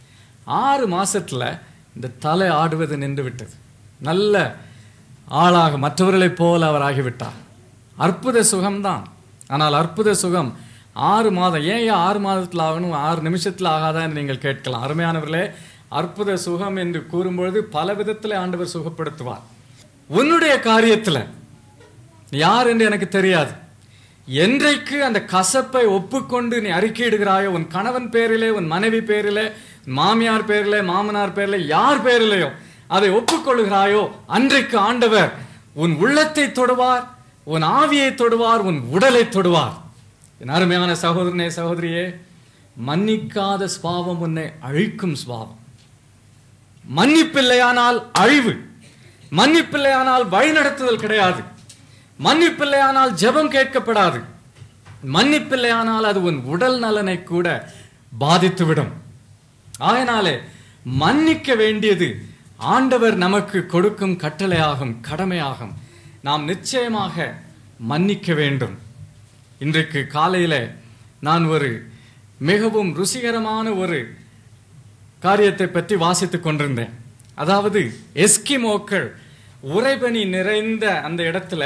6 மாசத்துல இந்த தலை ஆடுவது நின்று விட்டது. நல்ல ஆளாக மற்றவர்களைப் போல அவர் ஆகிவிட்டார். அற்புத சுகம்தான். ஆனால் அற்புத சுகம் 6 மாதம். ஏன் 6 மாதத்தில் ஆகணும், 6 நிமிஷத்தில் ஆகாதான் நீங்கள் கேட்கலாம். அருமையானவர்களே, அற்புத சுகம் என்று கூறும்பொழுது பல விதத்தில் ஆண்டவர் சுகப்படுத்துவார். உன்னுடைய காரியத்தில் யார் என்று எனக்கு தெரியாது. என்றைக்கு அந்த கசப்பை ஒப்புக்கொண்டு நீ அறிக்கையிடுகிறாயோ, உன் கணவன் பேரிலே, உன் மனைவி பேரிலே, மாமியார் பேரிலே, மாமனார் பேரிலே, யார் பேரிலேயோ அதை ஒப்புக்கொள்கிறாயோ, அன்றைக்கு ஆண்டவர் உன் உள்ளத்தை தொடுவார், உன் ஆவியை தொடுவார், உன் உடலை தொடுவார். என் அருமையான சகோதரனே, சகோதரியே, மன்னிக்காத சுபாவம் உன்னை அழிக்கும் சுபாவம். மன்னிப்பில்லையானால் அழிவு, மன்னிப்பில்லையானால் வழிநடத்துதல் கிடையாது, மன்னிப்பில்லையானால் ஜெபம் கேட்கப்படாது, மன்னிப்பில்லையானால் அது உன் உடல் நலனை கூட பாதித்துவிடும். ஆகையினாலே மன்னிக்க வேண்டியது ஆண்டவர் நமக்கு கொடுக்கும் கட்டளையாகும், கடமையாகும். நாம் நிச்சயமாக மன்னிக்க வேண்டும். இன்றைக்கு காலையில நான் ஒரு மிகவும் ருசிகரமான ஒரு காரியத்தை பற்றி வாசித்துக் கொண்டிருந்தேன். அதாவது எஸ்கிமோக்கள் உறைபனி நிறைந்த அந்த இடத்துல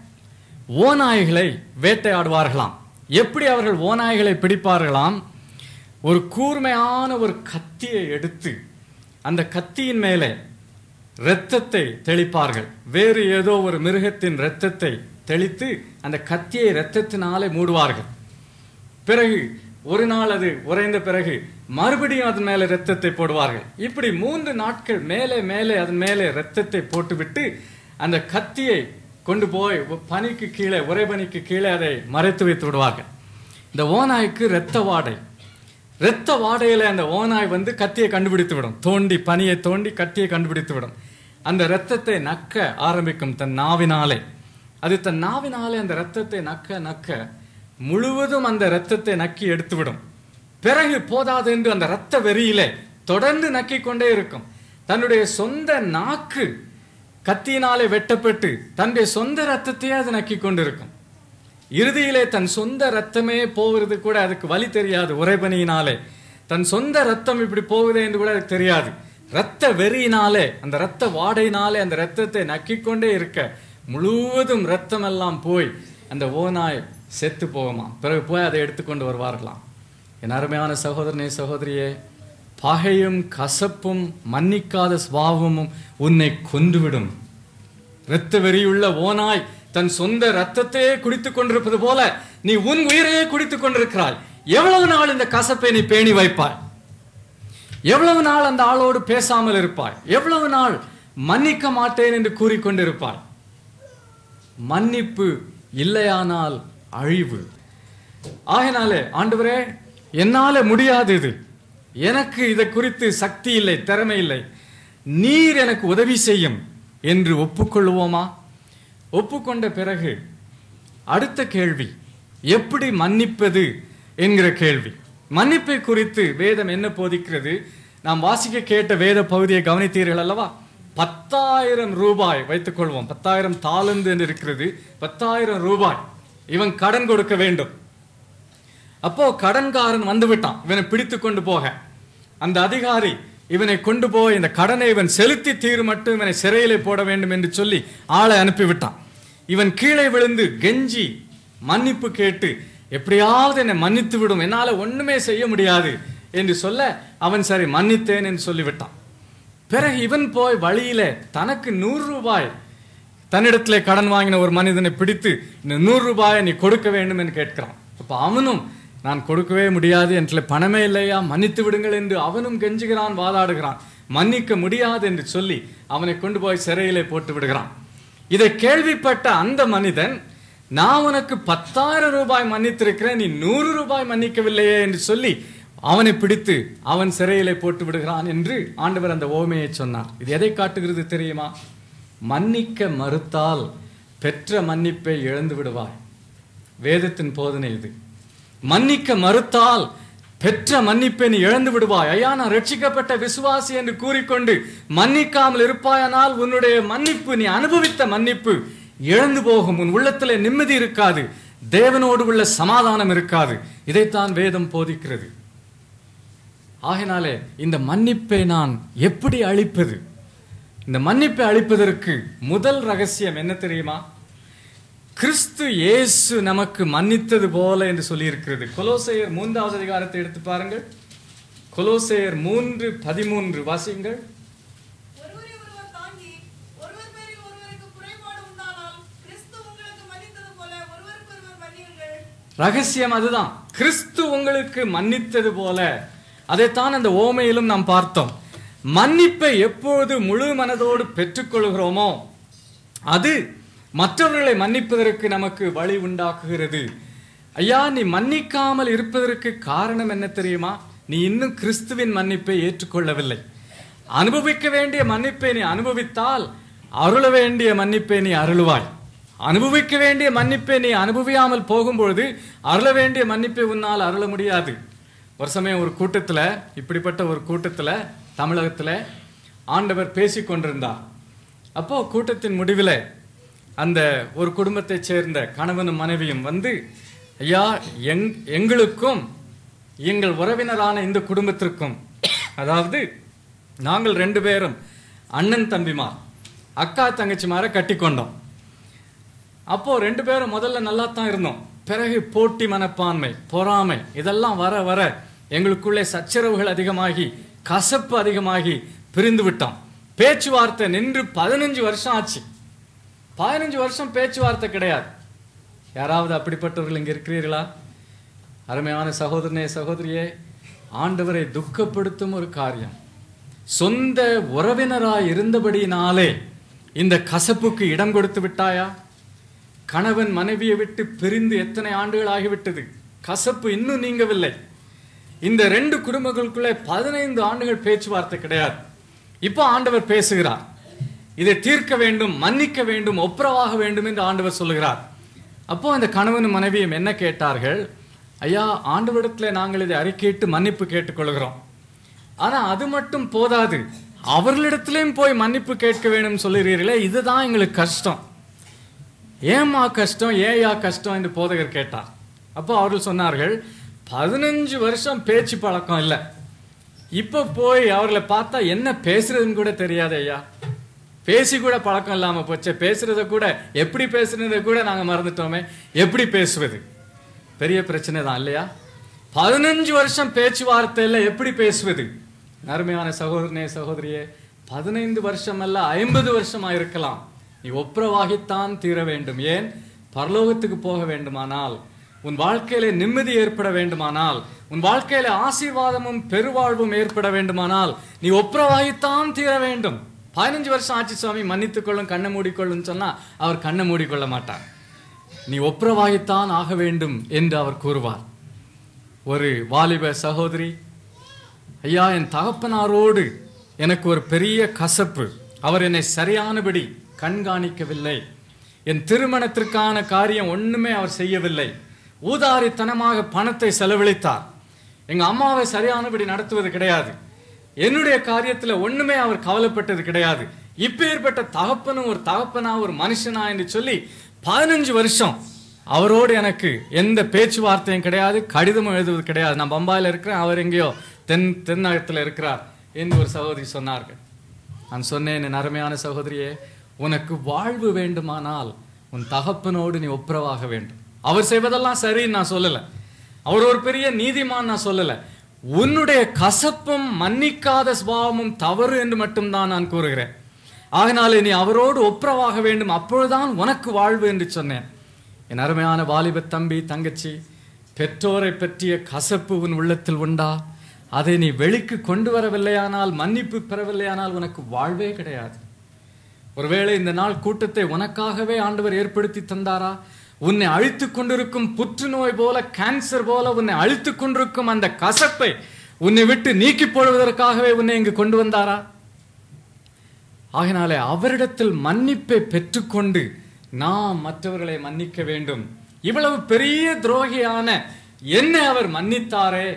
ஓநாய்களை வேட்டையாடுவார்களாம். எப்படி அவர்கள் ஓநாய்களை பிடிப்பார்களாம்? ஒரு கூர்மையான ஒரு கத்தியை எடுத்து அந்த கத்தியின் மேலே இரத்தத்தை தெளிப்பார்கள். வேறு ஏதோ ஒரு மிருகத்தின் இரத்தத்தை தெளித்து அந்த கத்தியை இரத்தத்தினாலே மூடுவார்கள். பிறகு ஒரு நாள் அது உறைந்த பிறகு மறுபடியும் அதன் மேலே இரத்தத்தை போடுவார்கள். இப்படி 3 நாட்கள் மேலே மேலே அதன் மேலே இரத்தத்தை போட்டுவிட்டு அந்த கத்தியை கொண்டு போய் பனிக்கு கீழே, உறைபனிக்கு கீழே அதை மறைத்து வைத்து விடுவார்கள். இந்த ஓநாய்க்கு இரத்த வாடை, இரத்த வாடையில அந்த ஓநாய் வந்து கத்தியை கண்டுபிடித்து விடும். தோண்டி பனியை தோண்டி கத்தியை கண்டுபிடித்து விடும். அந்த இரத்தத்தை நக்க ஆரம்பிக்கும் தன் நாவினாலே. அது தன் நாவினாலே அந்த இரத்தத்தை நக்க நக்க முழுவதும் அந்த இரத்தத்தை நக்கி எடுத்துவிடும். பிறகு போதாது என்று அந்த இரத்த வெறியிலே தொடர்ந்து நக்கிக் கொண்டே இருக்கும். தன்னுடைய சொந்த நாக்கு கத்தியினாலே வெட்டப்பட்டு தன்னுடைய சொந்த இரத்தத்தையே அது நக்கிக் கொண்டிருக்கும். இறுதியிலே தன் சொந்த இரத்தமே போகிறது கூட அதுக்கு வலி தெரியாது. உறைபனியினாலே தன் சொந்த ரத்தம் இப்படி போகுதே என்று கூட அதுக்கு தெரியாது. இரத்த வெறியினாலே, அந்த இரத்த வாடையினாலே அந்த இரத்தத்தை நக்கிக்கொண்டே இருக்க முழுவதும் இரத்தம் எல்லாம் போய் அந்த ஓநாய் செத்து போகுமா. பிறகு போய் அதை எடுத்துக்கொண்டு வருவார்களாம். என் அருமையான சகோதரனே, சகோதரியே, பகையும் கசப்பும் மன்னிக்காத சுபாவமும் உன்னை கொன்றுவிடும். இரத்த வெறியுள்ள ஓநாய் தன் சொந்த ரத்தத்தையே குடித்துக் கொண்டிருப்பது போல நீ உன் உயிரையே குடித்துக் கொண்டிருக்கிறாய். எவ்வளவு நாள் இந்த கசப்பை நீ பேணி வைப்பாய்? எவ்வளவு நாள் அந்த ஆளோடு பேசாமல் இருப்பாய்? எவ்வளவு நாள் மன்னிக்க மாட்டேன் என்று கூறிக்கொண்டிருப்பாய்? மன்னிப்பு இல்லையானால் அழிவு. ஆகையினாலே ஆண்டவரே, என்னால முடியாது, இது எனக்கு இதை குறித்து சக்தி இல்லை, திறமை இல்லை, நீர் எனக்கு உதவி செய்யும் என்று ஒப்புக்கொள்வோமா? ஒப்புக்கொண்ட பிறகு அடுத்த கேள்வி, எப்படி மன்னிப்பது என்கிற கேள்வி. மன்னிப்பை குறித்து வேதம் என்ன போதிக்கிறது? நாம் வாசிக்க கேட்ட வேத பகுதியை கவனித்தீர்கள் அல்லவா? 10,000 ரூபாய் வைத்துக் கொள்வோம். 10,000 தாலந்து என்று இருக்கிறது. 10,000 ரூபாய் இவன் கடன் கொடுக்க வேண்டும். அப்போ கடன்காரன் வந்து விட்டான் இவனை பிடித்து கொண்டு போக. அந்த அதிகாரி இவனை கொண்டு போய் இந்த கடனை இவன் செலுத்தி தீரு மட்டும் இவனை சிறையிலே போட வேண்டும் என்று சொல்லி ஆளை அனுப்பிவிட்டான். இவன் கீழே விழுந்து கெஞ்சி மன்னிப்பு கேட்டு, எப்படியாவது என்னை மன்னித்து விடும், என்னால ஒண்ணுமே செய்ய முடியாது என்று சொல்ல அவன் சரி மன்னித்தேன் என்று சொல்லிவிட்டான். பிறகு இவன் போய் வழியில தனக்கு 100 ரூபாய் தன்னிடத்திலே கடன் வாங்கின ஒரு மனிதனை பிடித்து இந்த 100 ரூபாயை நீ கொடுக்க வேண்டும் என்று கேட்கிறான். அப்ப அவனும் நான் கொடுக்கவே முடியாது, என்ற பணமே இல்லையா, மன்னித்து விடுங்கள் என்று அவனும் கெஞ்சுகிறான், வாதாடுகிறான். மன்னிக்க முடியாது என்று சொல்லி அவனை கொண்டு போய் சிறையிலே போட்டு விடுகிறான். இதை கேள்விப்பட்ட அந்த மனிதன், நான் உனக்கு 10,000 ரூபாய் மன்னித்திருக்கிறேன், நீ 100 ரூபாய் மன்னிக்கவில்லையே என்று சொல்லி அவனை பிடித்து அவன் சிறையிலே போட்டு விடுகிறான் என்று ஆண்டவர் அந்த ஓமையை சொன்னார். இது எதை காட்டுகிறது தெரியுமா? மன்னிக்க மறுத்தால் பெற்ற மன்னிப்பை இழந்து விடுவாய். வேதத்தின் போதனை இது. மன்னிக்க மறுத்தால் பெற்ற மன்னிப்பை நீ இழந்து விடுவாய். ஐயா, நான் ரட்சிக்கப்பட்ட விசுவாசி என்று கூறிக்கொண்டு மன்னிக்காமல் இருப்பாயானால் உன்னுடைய மன்னிப்பு, நீ அனுபவித்த மன்னிப்பு இழந்து போகும். உன் உள்ளத்திலே நிம்மதி இருக்காது, தேவனோடு உள்ள சமாதானம் இருக்காது. இதைத்தான் வேதம் போதிக்கிறது. ஆகையினாலே இந்த மன்னிப்பை நான் எப்படி அளிப்பது? இந்த மன்னிப்பை அளிப்பதற்கு முதல் ரகசியம் என்ன தெரியுமா? கிறிஸ்து இயேசு நமக்கு மன்னித்தது போல என்று சொல்லி இருக்கிறது. கொலோசையர் 3வது அதிகாரத்தை எடுத்து பாருங்கள். கொலோசையர் 3:13 வாசியுங்கள். ரகசியம் அதுதான், கிறிஸ்து உங்களுக்கு மன்னித்தது போல. அதைத்தான் அந்த ஓமையிலும் நாம் பார்த்தோம். மன்னிப்பை எப்போது முழு மனதோடு பெற்றுக்கொள்கிறோமோ அது மற்றவர்களை மன்னிப்பதற்கு நமக்கு வழி உண்டாக்குகிறது. ஐயா, நீ மன்னிக்காமல் இருப்பதற்கு காரணம் என்ன தெரியுமா? நீ இன்னும் கிறிஸ்துவின் மன்னிப்பை ஏற்றுக்கொள்ளவில்லை. அனுபவிக்க வேண்டிய மன்னிப்பை நீ அனுபவித்தால் அருள வேண்டிய மன்னிப்பை நீ அருளுவாய். அனுபவிக்க வேண்டிய மன்னிப்பை நீ அனுபவியாமல் போகும்பொழுது அருள வேண்டிய மன்னிப்பை உன்னால் அருள முடியாது. ஒரு சமயம் ஒரு கூட்டத்தில், இப்படிப்பட்ட ஒரு கூட்டத்தில் தமிழகத்தில் ஆண்டவர் பேசி கொண்டிருந்தார். அப்போ கூட்டத்தின் முடிவில் அந்த ஒரு குடும்பத்தைச் சேர்ந்த கணவனும் மனைவியும் வந்து, ஐயா, எங்களுக்கும் எங்கள் உறவினரான இந்த குடும்பத்திற்கும், அதாவது நாங்கள் 2 பேரும் அண்ணன் தம்பிமார், அக்கா தங்கச்சிமாரை கட்டி கொண்டோம். அப்போ 2 பேரும் முதல்ல நல்லா தான் இருந்தோம். பிறகு போட்டி மனப்பான்மை, பொறாமை இதெல்லாம் வர வர எங்களுக்குள்ளே சச்சரவுகள் அதிகமாகி கசப்பு அதிகமாகி பிரிந்து விட்டோம். பேச்சுவார்த்தை நின்று 15 வருஷம் ஆச்சு. 15 வருஷம் பேச்சுவார்த்தை கிடையாது. யாராவது அப்படிப்பட்டவர்கள் இங்கே இருக்கிறீர்களா? அருமையான சகோதரனே, சகோதரியே, ஆண்டவரை துக்கப்படுத்தும் ஒரு காரியம். சொந்த உறவினராய் இருந்தபடியினாலே இந்த கசப்புக்கு இடம் கொடுத்து விட்டாயா? கணவன் மனைவியை விட்டு பிரிந்து எத்தனை ஆண்டுகள் ஆகிவிட்டது, கசப்பு இன்னும் நீங்கவில்லை. இந்த 2 குடும்பங்களுக்குள்ளே 15 ஆண்டுகள் பேச்சுவார்த்தை கிடையாது. இப்போ ஆண்டவர் பேசுகிறார். இதை தீர்க்க வேண்டும், மன்னிக்க வேண்டும், ஒப்புரவாக வேண்டும் என்று ஆண்டவர் சொல்லுகிறார். அப்போ அந்த கணவனும் மனைவியும் என்ன கேட்டார்கள்? ஐயா, ஆண்டவரிடத்தில் நாங்கள் இதை அறிக்கையிட்டு மன்னிப்பு கேட்டுக்கொள்கிறோம். ஆனா அது மட்டும் போதாது, அவர்களிடத்திலையும் போய் மன்னிப்பு கேட்க வேண்டும் சொல்லுகிறீர்களே, இதுதான் எங்களுக்கு கஷ்டம். ஏமா கஷ்டம், ஏயா கஷ்டம் என்று போதகர் கேட்டார். அப்போ அவர்கள் சொன்னார்கள், 15 வருஷம் பேச்சு பழக்கம் இல்லை. இப்போ போய் அவர்களை பார்த்தா என்ன பேசுறதுன்னு கூட தெரியாது ஐயா. பேசி கூட பழக்கம் இல்லாம போச்சு. பேசுறத கூட, எப்படி பேசுறத கூட நாங்க மறந்துட்டோமே. எப்படி பேசுவது? பெரிய பிரச்சனை தான் இல்லையா? 15 வருஷம் பேச்சுவார்த்தையில எப்படி பேசுவது? அருமையான சகோதரனே, சகோதரியே, 15 வருஷம் அல்ல, 50 வருஷமா இருக்கலாம். நீ ஒப்புரவாகித்தான் தீர வேண்டும். ஏன்? பரலோகத்துக்கு போக வேண்டுமானால், உன் வாழ்க்கையில நிம்மதி ஏற்பட வேண்டுமானால், உன் வாழ்க்கையில ஆசீர்வாதமும் பெருவாழ்வும் ஏற்பட வேண்டுமானால் நீ ஒப்புரவாகித்தான் தீர வேண்டும். 15 வருஷம் ஆச்சு சுவாமி, மன்னித்துக் கொள்ளும், கண்ணை மூடிக்கொள்ளும் சொன்னா அவர் கண்ணை மூடிக்கொள்ள மாட்டார். நீ ஒப்புரவாகித்தான் ஆக வேண்டும் என்று அவர் கூறுவார். ஒரு வாலிப சகோதரி, ஐயா, என் தகப்பனாரோடு எனக்கு ஒரு பெரிய கசப்பு, அவர் என்னை சரியானபடி கண்காணிக்கவில்லை, என் திருமணத்திற்கான காரியம் ஒண்ணுமே அவர் செய்யவில்லை, ஊதாரித்தனமாக பணத்தை செலவழித்தார், எங்க அம்மாவை சரியானபடி நடத்துவது கிடையாது, என்னுடைய காரியத்துல ஒண்ணுமே அவர் கவலைப்பட்டது கிடையாது, இப்பேற்பட்ட தகப்பனும் ஒரு தகப்பனா ஒரு மனுஷனா என்று சொல்லி 15 வருஷம் அவரோடு எனக்கு எந்த பேச்சுவார்த்தையும் கிடையாது, கடிதமும் எழுதுவது கிடையாது. நான் பம்பாயில் இருக்கிறேன், அவர் எங்கேயோ தென்னகத்தில் இருக்கிறார் என்று ஒரு சகோதரி சொன்னார்கள். நான் சொன்னேன், என் அருமையான சகோதரியே, உனக்கு வாழ்வு வேண்டுமானால் உன் தகப்பனோடு நீ ஒப்புரவாக வேண்டும். அவர் செய்வதெல்லாம் சரின்னு நான் சொல்லல, அவர் ஒரு பெரிய நீதிமான் நான் சொல்லல, உன்னுடைய கசப்பும் மன்னிக்காத சுபாவமும் தவறு என்று மட்டும்தான் நான் கூறுகிறேன். ஆகினாலே நீ அவரோடு ஒப்புரவாக வேண்டும், அப்பொழுதுதான் உனக்கு வாழ்வு என்று சொன்னேன். என் அருமையான வாலிப தம்பி, தங்கச்சி, பெற்றோரை பற்றிய கசப்பு உன் உள்ளத்தில் உண்டா? அதை நீ வெளிக்கு கொண்டு வரவில்லையானால், மன்னிப்பு பெறவில்லையானால் உனக்கு வாழ்வே கிடையாது. ஒருவேளை இந்த நாள் கூட்டத்தை உனக்காகவே ஆண்டவர் ஏற்படுத்தி தந்தாரா? உன்னை அழித்துக் கொண்டிருக்கும் புற்றுநோய் போல, கேன்சர் போல உன்னை அழித்துக் கொண்டிருக்கும் அந்த கசப்பை உன்னை விட்டு நீக்கி போடுவதற்காகவே உன்னை இங்கு கொண்டு வந்தாரா? ஆகினாலே அவரிடத்தில் மன்னிப்பை பெற்றுக்கொண்டு நாம் மற்றவர்களை மன்னிக்க வேண்டும். இவ்வளவு பெரிய துரோகியான என்னை அவர் மன்னித்தாரே.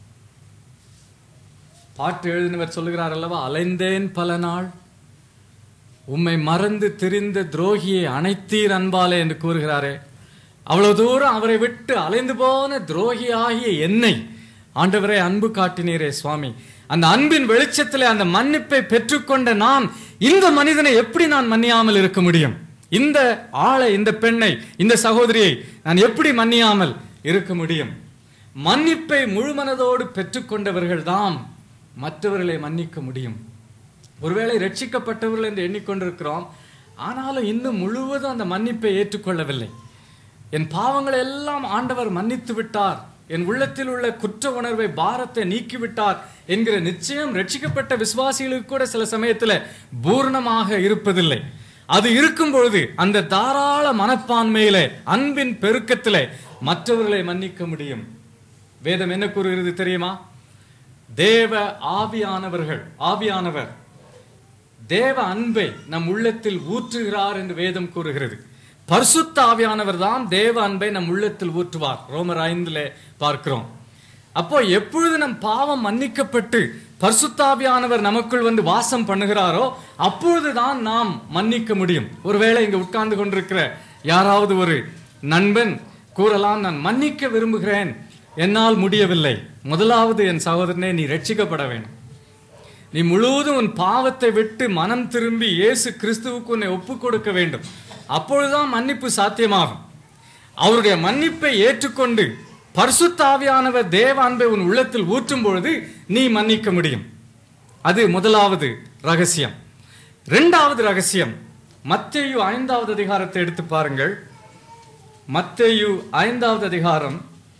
பாட்டு எழுதினவர் சொல்லுகிறார் அல்லவா, அலைந்தேன் பல நாள் உம்மை மறந்து திரிந்த துரோகியை அணைத்தீர் அன்பாலே என்று கூறுகிறாரே. அவ்வளவு தூரம் அவரை விட்டு அலைந்து போன துரோகியாகிய என்னை ஆண்டவரே அன்பு காட்டினீரே சுவாமி. அந்த அன்பின் வெளிச்சத்திலே அந்த மன்னிப்பை பெற்றுக்கொண்ட நான் இந்த மனிதனை எப்படி நான் மன்னியாமல் இருக்க முடியும்? இந்த ஆளை, இந்த பெண்ணை, இந்த சகோதரியை நான் எப்படி மன்னியாமல் இருக்க முடியும்? மன்னிப்பை முழுமனதோடு பெற்றுக்கொண்டவர்கள் தான் மற்றவர்களை மன்னிக்க முடியும். ஒருவேளை ரட்சிக்கப்பட்டவர்கள் என்று எண்ணிக்கொண்டிருக்கிறோம், ஆனாலும் இன்னும் முழுவதும் அந்த மன்னிப்பை ஏற்றுக்கொள்ளவில்லை. என் பாவங்களை எல்லாம் ஆண்டவர் மன்னித்து விட்டார், என் உள்ளத்தில் உள்ள குற்ற உணர்வை, பாரத்தை நீக்கிவிட்டார் என்கிற நிச்சயம் ரட்சிக்கப்பட்ட விசுவாசிகளுக்கு கூட சில சமயத்தில் பூர்ணமாக இருப்பதில்லை. அது இருக்கும் பொழுது அந்த தாராள மனப்பான்மையிலே, அன்பின் பெருக்கத்திலே மற்றவர்களை மன்னிக்க முடியும். வேதம் என்ன கூறுகிறது தெரியுமா? தேவ ஆவியானவர் தேவ அன்பை நம் உள்ளத்தில் ஊற்றுகிறார் என்று வேதம் கூறுகிறது. பரிசுத்த ஆவியானவர் தான் தேவ அன்பை நம் உள்ளத்தில் ஊற்றுவார். ரோமர் 5 பார்க்கிறோம். அப்போ எப்பொழுது நம் பாவம் மன்னிக்கப்பட்டு பரிசுத்த ஆவியானவர் நமக்குள் வந்து வாசம் பண்ணுகிறாரோ அப்பொழுதுதான் நாம் மன்னிக்க முடியும். ஒருவேளை இங்க உட்கார்ந்து கொண்டிருக்கிற யாராவது ஒரு நண்பன் கூறலாம், நான் மன்னிக்க விரும்புகிறேன், என்னால் முடியவில்லை. முதலாவது என் சகோதரனே, நீ ரட்சிக்கப்பட வேண்டும். நீ முழுவதும் உன் பாவத்தை விட்டு மனம் திரும்பி இயேசு கிறிஸ்துவுக்கு உன்னை ஒப்புக் கொடுக்க வேண்டும். அப்பொழுதுதான் மன்னிப்பு சாத்தியமாகும். அவருடைய மன்னிப்பை ஏற்றுக்கொண்டு பரிசுத்த ஆவியானவர் தேவ அன்பை உன் உள்ளத்தில் ஊற்றும் பொழுது நீ மன்னிக்க முடியும். அது முதலாவது ரகசியம். இரண்டாவது ரகசியம், மத்தேயு 5வது அதிகாரத்தை எடுத்து பாருங்கள். மத்தேயு 5வது அதிகாரம்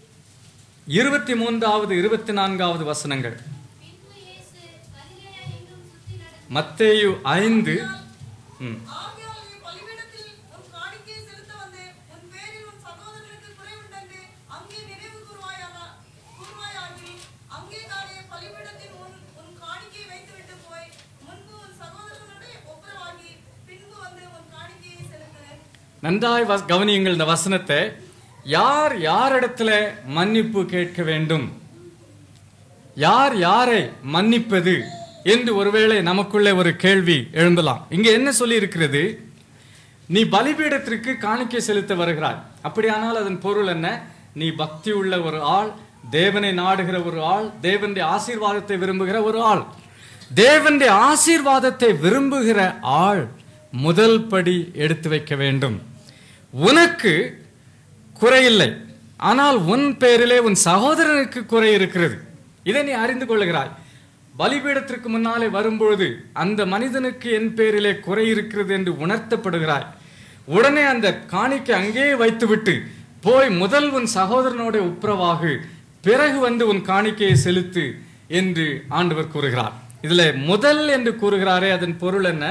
23வது 24வது வசனங்கள். மத்தேயு 5 நன்றாய் கவனியுங்கள் இந்த வசனத்தை. யார் யாரிடத்துல மன்னிப்பு கேட்க வேண்டும், யார் யாரை மன்னிப்பது என்று ஒருவேளை நமக்குள்ளே ஒரு கேள்வி எழும்பலாம். இங்க என்ன சொல்லி இருக்கிறது? நீ பலிபீடத்திற்கு காணிக்கை செலுத்த வருகிறாய். அப்படியானால் அதன் பொருள் என்ன? நீ பக்தி உள்ள ஒரு ஆள், தேவனை நாடுகிற ஒரு ஆள், தேவனுடைய ஆசீர்வாதத்தை விரும்புகிற ஒரு ஆள். தேவனுடைய ஆசீர்வாதத்தை விரும்புகிற ஆள் முதல் படி எடுத்து வைக்க வேண்டும். உனக்கு குறையில்லை, ஆனால் உன் பேரிலே உன் சகோதரனுக்கு குறை இருக்கிறது. இதை நீ அறிந்து கொள்ளுகிறாய். பலிபீடத்திற்கு முன்னாலே வரும்பொழுது அந்த மனிதனுக்கு என் பேரிலே குறை இருக்கிறது என்று உணர்த்தப்படுகிறாய். உடனே அந்த காணிக்கை அங்கே வைத்துவிட்டு போய் முதல் உன் சகோதரனோட ஒப்புரவாகு, பிறகு வந்து உன் காணிக்கையை செலுத்து என்று ஆண்டவர் கூறுகிறார். இதுல முதல் என்று கூறுகிறாரே, அதன் பொருள் என்ன?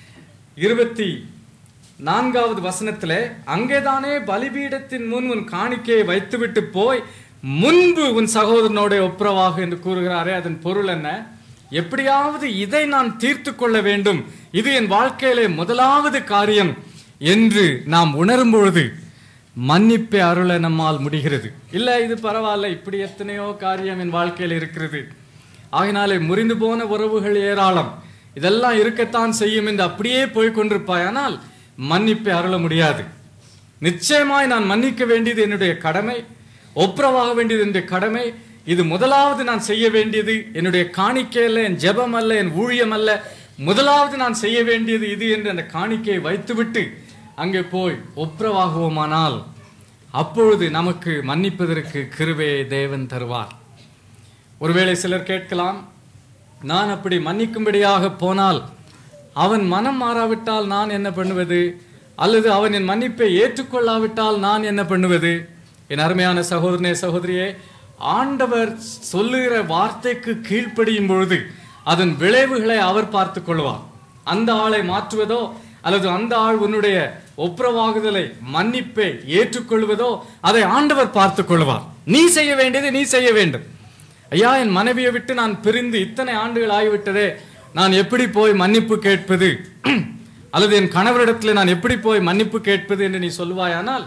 24வது வசனத்திலே அங்கேதானே பலிபீடத்தின் முன் உன் காணிக்கையை வைத்துவிட்டு போய் முன்பு உன் சகோதரனோட ஒப்புரவாக என்று கூறுகிறாரே, அதன் பொருள் என்ன? எப்படியாவது இதை நான் தீர்த்து கொள்ள வேண்டும், இது என் வாழ்க்கையிலே முதலாவது காரியம் என்று நாம் உணரும் பொழுது மன்னிப்பை அருள நம்மால் முடிகிறது. இல்ல இது பரவாயில்ல, இப்படி எத்தனையோ காரியம் என் வாழ்க்கையில் இருக்கிறது, ஆகினாலே முறிந்து போன உறவுகள் ஏராளம், இதெல்லாம் இருக்கத்தான் செய்யும் என்று அப்படியே போய்கொண்டிருப்பாய். ஆனால் மன்னிப்பை அருள முடியாது. நிச்சயமாய் நான் மன்னிக்க வேண்டியது என்னுடைய கடமை, ஒப்புரவாக வேண்டியது என்னுடைய கடமை. இது முதலாவது நான் செய்ய வேண்டியது. என்னுடைய காணிக்கை அல்ல, என் ஜெபம் அல்ல, என் ஊழியம் அல்ல, முதலாவது நான் செய்ய வேண்டியது இது என்று அந்த காணிக்கையை வைத்துவிட்டு அங்கே போய் ஒப்புரவாகுவோமானால் அப்பொழுது நமக்கு மன்னிப்பதற்கு கிருபையை தேவன் தருவார். ஒருவேளை சிலர் கேட்கலாம், நான் அப்படி மன்னிக்கும்படியாக போனால் அவன் மனம் மாறாவிட்டால் நான் என்ன பண்ணுவது, அல்லது அவன் என் மன்னிப்பை ஏற்றுக்கொள்ளாவிட்டால் நான் என்ன பண்ணுவது? என் அருமையான சகோதரனே, சகோதரியே, ஆண்டவர் சொல்லுகிற வார்த்தைக்கு கீழ்ப்படியும் பொழுது அதன் விளைவுகளை அவர் பார்த்து கொள்வார். அந்த ஆளை மாற்றுவதோ அல்லது அந்த ஆள் உன்னுடைய ஒப்புரவாகுதலை, மன்னிப்பை ஏற்றுக்கொள்வதோ அதை ஆண்டவர் பார்த்து கொள்வார். நீ செய்ய வேண்டியது நீ செய்ய வேண்டும். ஐயா, என் மனைவியை விட்டு நான் பிரிந்து இத்தனை ஆண்டுகள் ஆகிவிட்டதே, நான் எப்படி போய் மன்னிப்பு கேட்பது, அல்லது என் கணவரிடத்தில் நான் எப்படி போய் மன்னிப்பு கேட்பது என்று நீ சொல்லுவாயானால்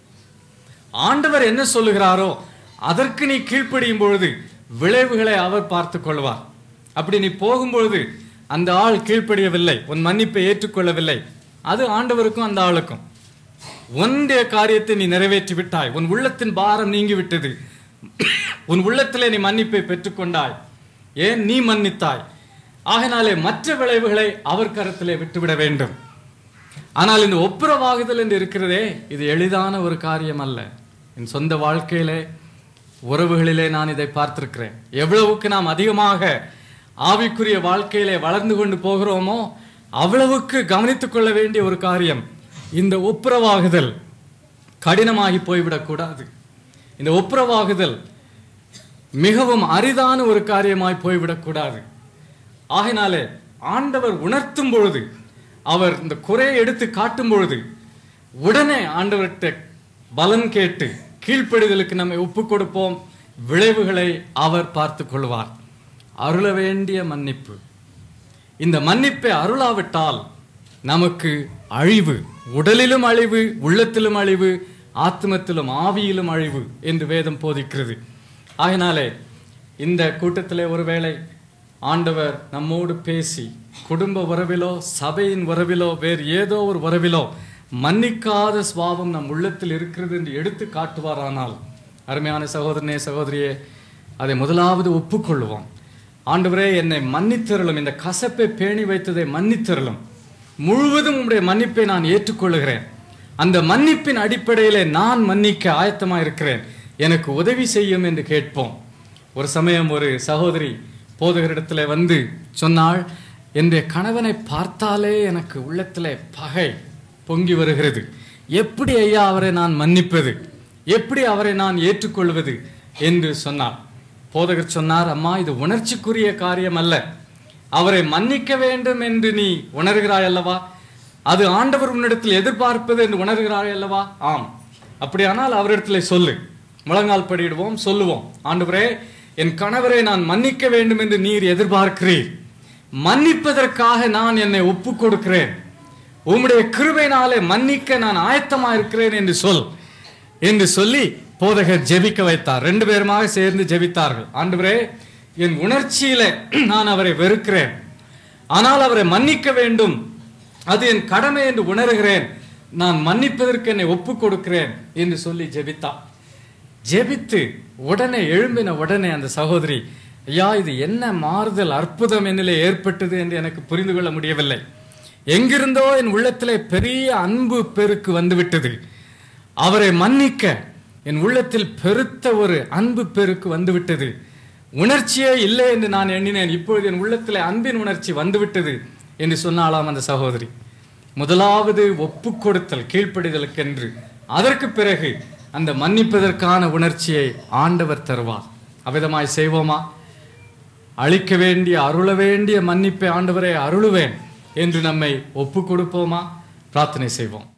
ஆண்டவர் என்ன சொல்லுகிறாரோ அதற்கு நீ கீழ்ப்படியும் பொழுது விளைவுகளை அவர் பார்த்து கொள்வார். அப்படி நீ போகும்பொழுது அந்த ஆள் கீழ்ப்படியவில்லை, உன் மன்னிப்பை ஏற்றுக்கொள்ளவில்லை, அது ஆண்டவருக்கும் அந்த ஆளுக்கும். உன்னுடைய காரியத்தை நீ நிறைவேற்றி விட்டாய், உன் உள்ளத்தின் பாரம் நீங்கிவிட்டது, உன் உள்ளத்திலே நீ மன்னிப்பை பெற்றுக்கொண்டாய், ஏன் நீ மன்னித்தாய். ஆகினாலே மற்ற விளைவுகளை அவர் கருத்திலே விட்டுவிட வேண்டும். ஆனால் இந்த ஒப்புரவாகுதல் என்று இருக்கிறதே, இது எளிதான ஒரு காரியம் அல்ல. என் சொந்த வாழ்க்கையிலே, உறவுகளிலே நான் இதை பார்த்திருக்கிறேன். எவ்வளவுக்கு நாம் அதிகமாக ஆவிக்குரிய வாழ்க்கையிலே வளர்ந்து கொண்டு போகிறோமோ அவ்வளவுக்கு கவனித்துக் கொள்ள வேண்டிய ஒரு காரியம். இந்த ஒப்புரவாகுதல் கடினமாகி போய்விடக்கூடாது. இந்த ஒப்புரவாகுதல் மிகவும் அரிதான ஒரு காரியமாய் போய்விடக்கூடாது. ஆகையினாலே ஆண்டவர் உணர்த்தும் பொழுது, அவர் இந்த குறையை எடுத்து காட்டும் பொழுது உடனே ஆண்டவர்கிட்ட பலன் கேட்டு கீழ்ப்படிதலுக்கு நம்மை ஒப்புக் கொடுப்போம். விளைவுகளை அவர் பார்த்து கொள்வார். அருள வேண்டிய மன்னிப்பு. இந்த மன்னிப்பை அருளாவிட்டால் நமக்கு அழிவு, உடலிலும் அழிவு, உள்ளத்திலும் அழிவு, ஆத்மத்திலும் ஆவியிலும் அழிவு என்று வேதம் போதிக்கிறது. ஆகினாலே இந்த கூட்டத்திலே ஒருவேளை ஆண்டவர் நம்மோடு பேசி குடும்ப உறவிலோ, சபையின் உறவிலோ, வேறு ஏதோ ஒரு உறவிலோ மன்னிக்காத சுபாவம் நம் உள்ளத்தில் இருக்கிறது என்று எடுத்து காட்டுவாரானால், அருமையான சகோதரனே, சகோதரியே, அதை முதலாவது ஒப்புக்கொள்வோம். ஆண்டவரே, என்னை மன்னித்தருளும், இந்த கசப்பை பேணி வைத்ததை மன்னித்தருளும், முழுவதும் உம்முடைய மன்னிப்பை நான் ஏற்றுக்கொள்ளுகிறேன். அந்த மன்னிப்பின் அடிப்படையிலே நான் மன்னிக்க ஆயத்தமாக இருக்கிறேன், எனக்கு உதவி செய்யும் என்று கேட்போம். ஒரு சமயம் ஒரு சகோதரி போதகரிடத்தில் வந்து சொன்னாள், என்னுடைய கணவனை பார்த்தாலே எனக்கு உள்ளத்திலே பகை பொங்கி வருகிறது. எப்படி ஐயா அவரை நான் மன்னிப்பது, எப்படி அவரை நான் ஏற்றுக்கொள்வது என்று சொன்னார். போதகர் சொன்னார், அம்மா, இது உணர்ச்சிக்குரிய காரியம் அல்ல. அவரை மன்னிக்க வேண்டும் என்று நீ உணர்கிறாய் அல்லவா, அது ஆண்டவர் உன்னிடத்தில் எதிர்பார்ப்பது என்று உணர்கிறாய் அல்லவா? ஆம். அப்படியானால் அவரிடத்தில் சொல்லு, முழங்கால் படியிடுவோம், சொல்லுவோம், ஆண்டவரே, என் கணவரை நான் மன்னிக்க வேண்டும் என்று நீர் எதிர்பார்க்கிறீர், மன்னிப்பதற்காக நான் என்னை ஒப்புக் கொடுக்கிறேன், உம்முடைய கிருபையினாலே மன்னிக்க நான் ஆயத்தமா இருக்கிறேன் என்று சொல் என்று சொல்லி போதகர் ஜெபிக்க வைத்தார். 2 பேருமாக சேர்ந்து ஜெபித்தார்கள். ஆண்டவரே, என் உணர்ச்சியில நான் அவரை வெறுக்கிறேன், ஆனால் அவரை மன்னிக்க வேண்டும், அது என் கடமை என்று உணர்கிறேன், நான் மன்னிப்பதற்கு என்னை ஒப்புக் கொடுக்கிறேன் என்று சொல்லி ஜெபித்தார். ஜெபித்து உடனே எழும்பின உடனே அந்த சகோதரி, ஐயா, இது என்ன மாறுதல், அற்புதம் என்னிலே ஏற்பட்டது என்று எனக்கு புரிந்து கொள்ள முடியவில்லை. எங்கிருந்தோ என் உள்ளத்திலே பெரிய அன்பு பெருக்கு வந்துவிட்டது. அவரை மன்னிக்க என் உள்ளத்தில் பெருத்த ஒரு அன்பு பெருக்கு வந்துவிட்டது. உணர்ச்சியே இல்லை என்று நான் எண்ணினேன், இப்பொழுது என் உள்ளத்திலே அன்பின் உணர்ச்சி வந்துவிட்டது என்று சொன்னாலாம் அந்த சகோதரி. முதலாவது ஒப்புக் கொடுத்தல், கீழ்ப்படிதலுக்கென்று. அதற்கு பிறகு அந்த மன்னிப்பதற்கான உணர்ச்சியை ஆண்டவர் தருவார். அவ்விதமாய் செய்வோமா? அளிக்க வேண்டிய, அருள வேண்டிய மன்னிப்பை ஆண்டவரை அருளுவேன் என்று நம்மை ஒப்புக் கொடுப்போமா? பிரார்த்தனை செய்வோம்.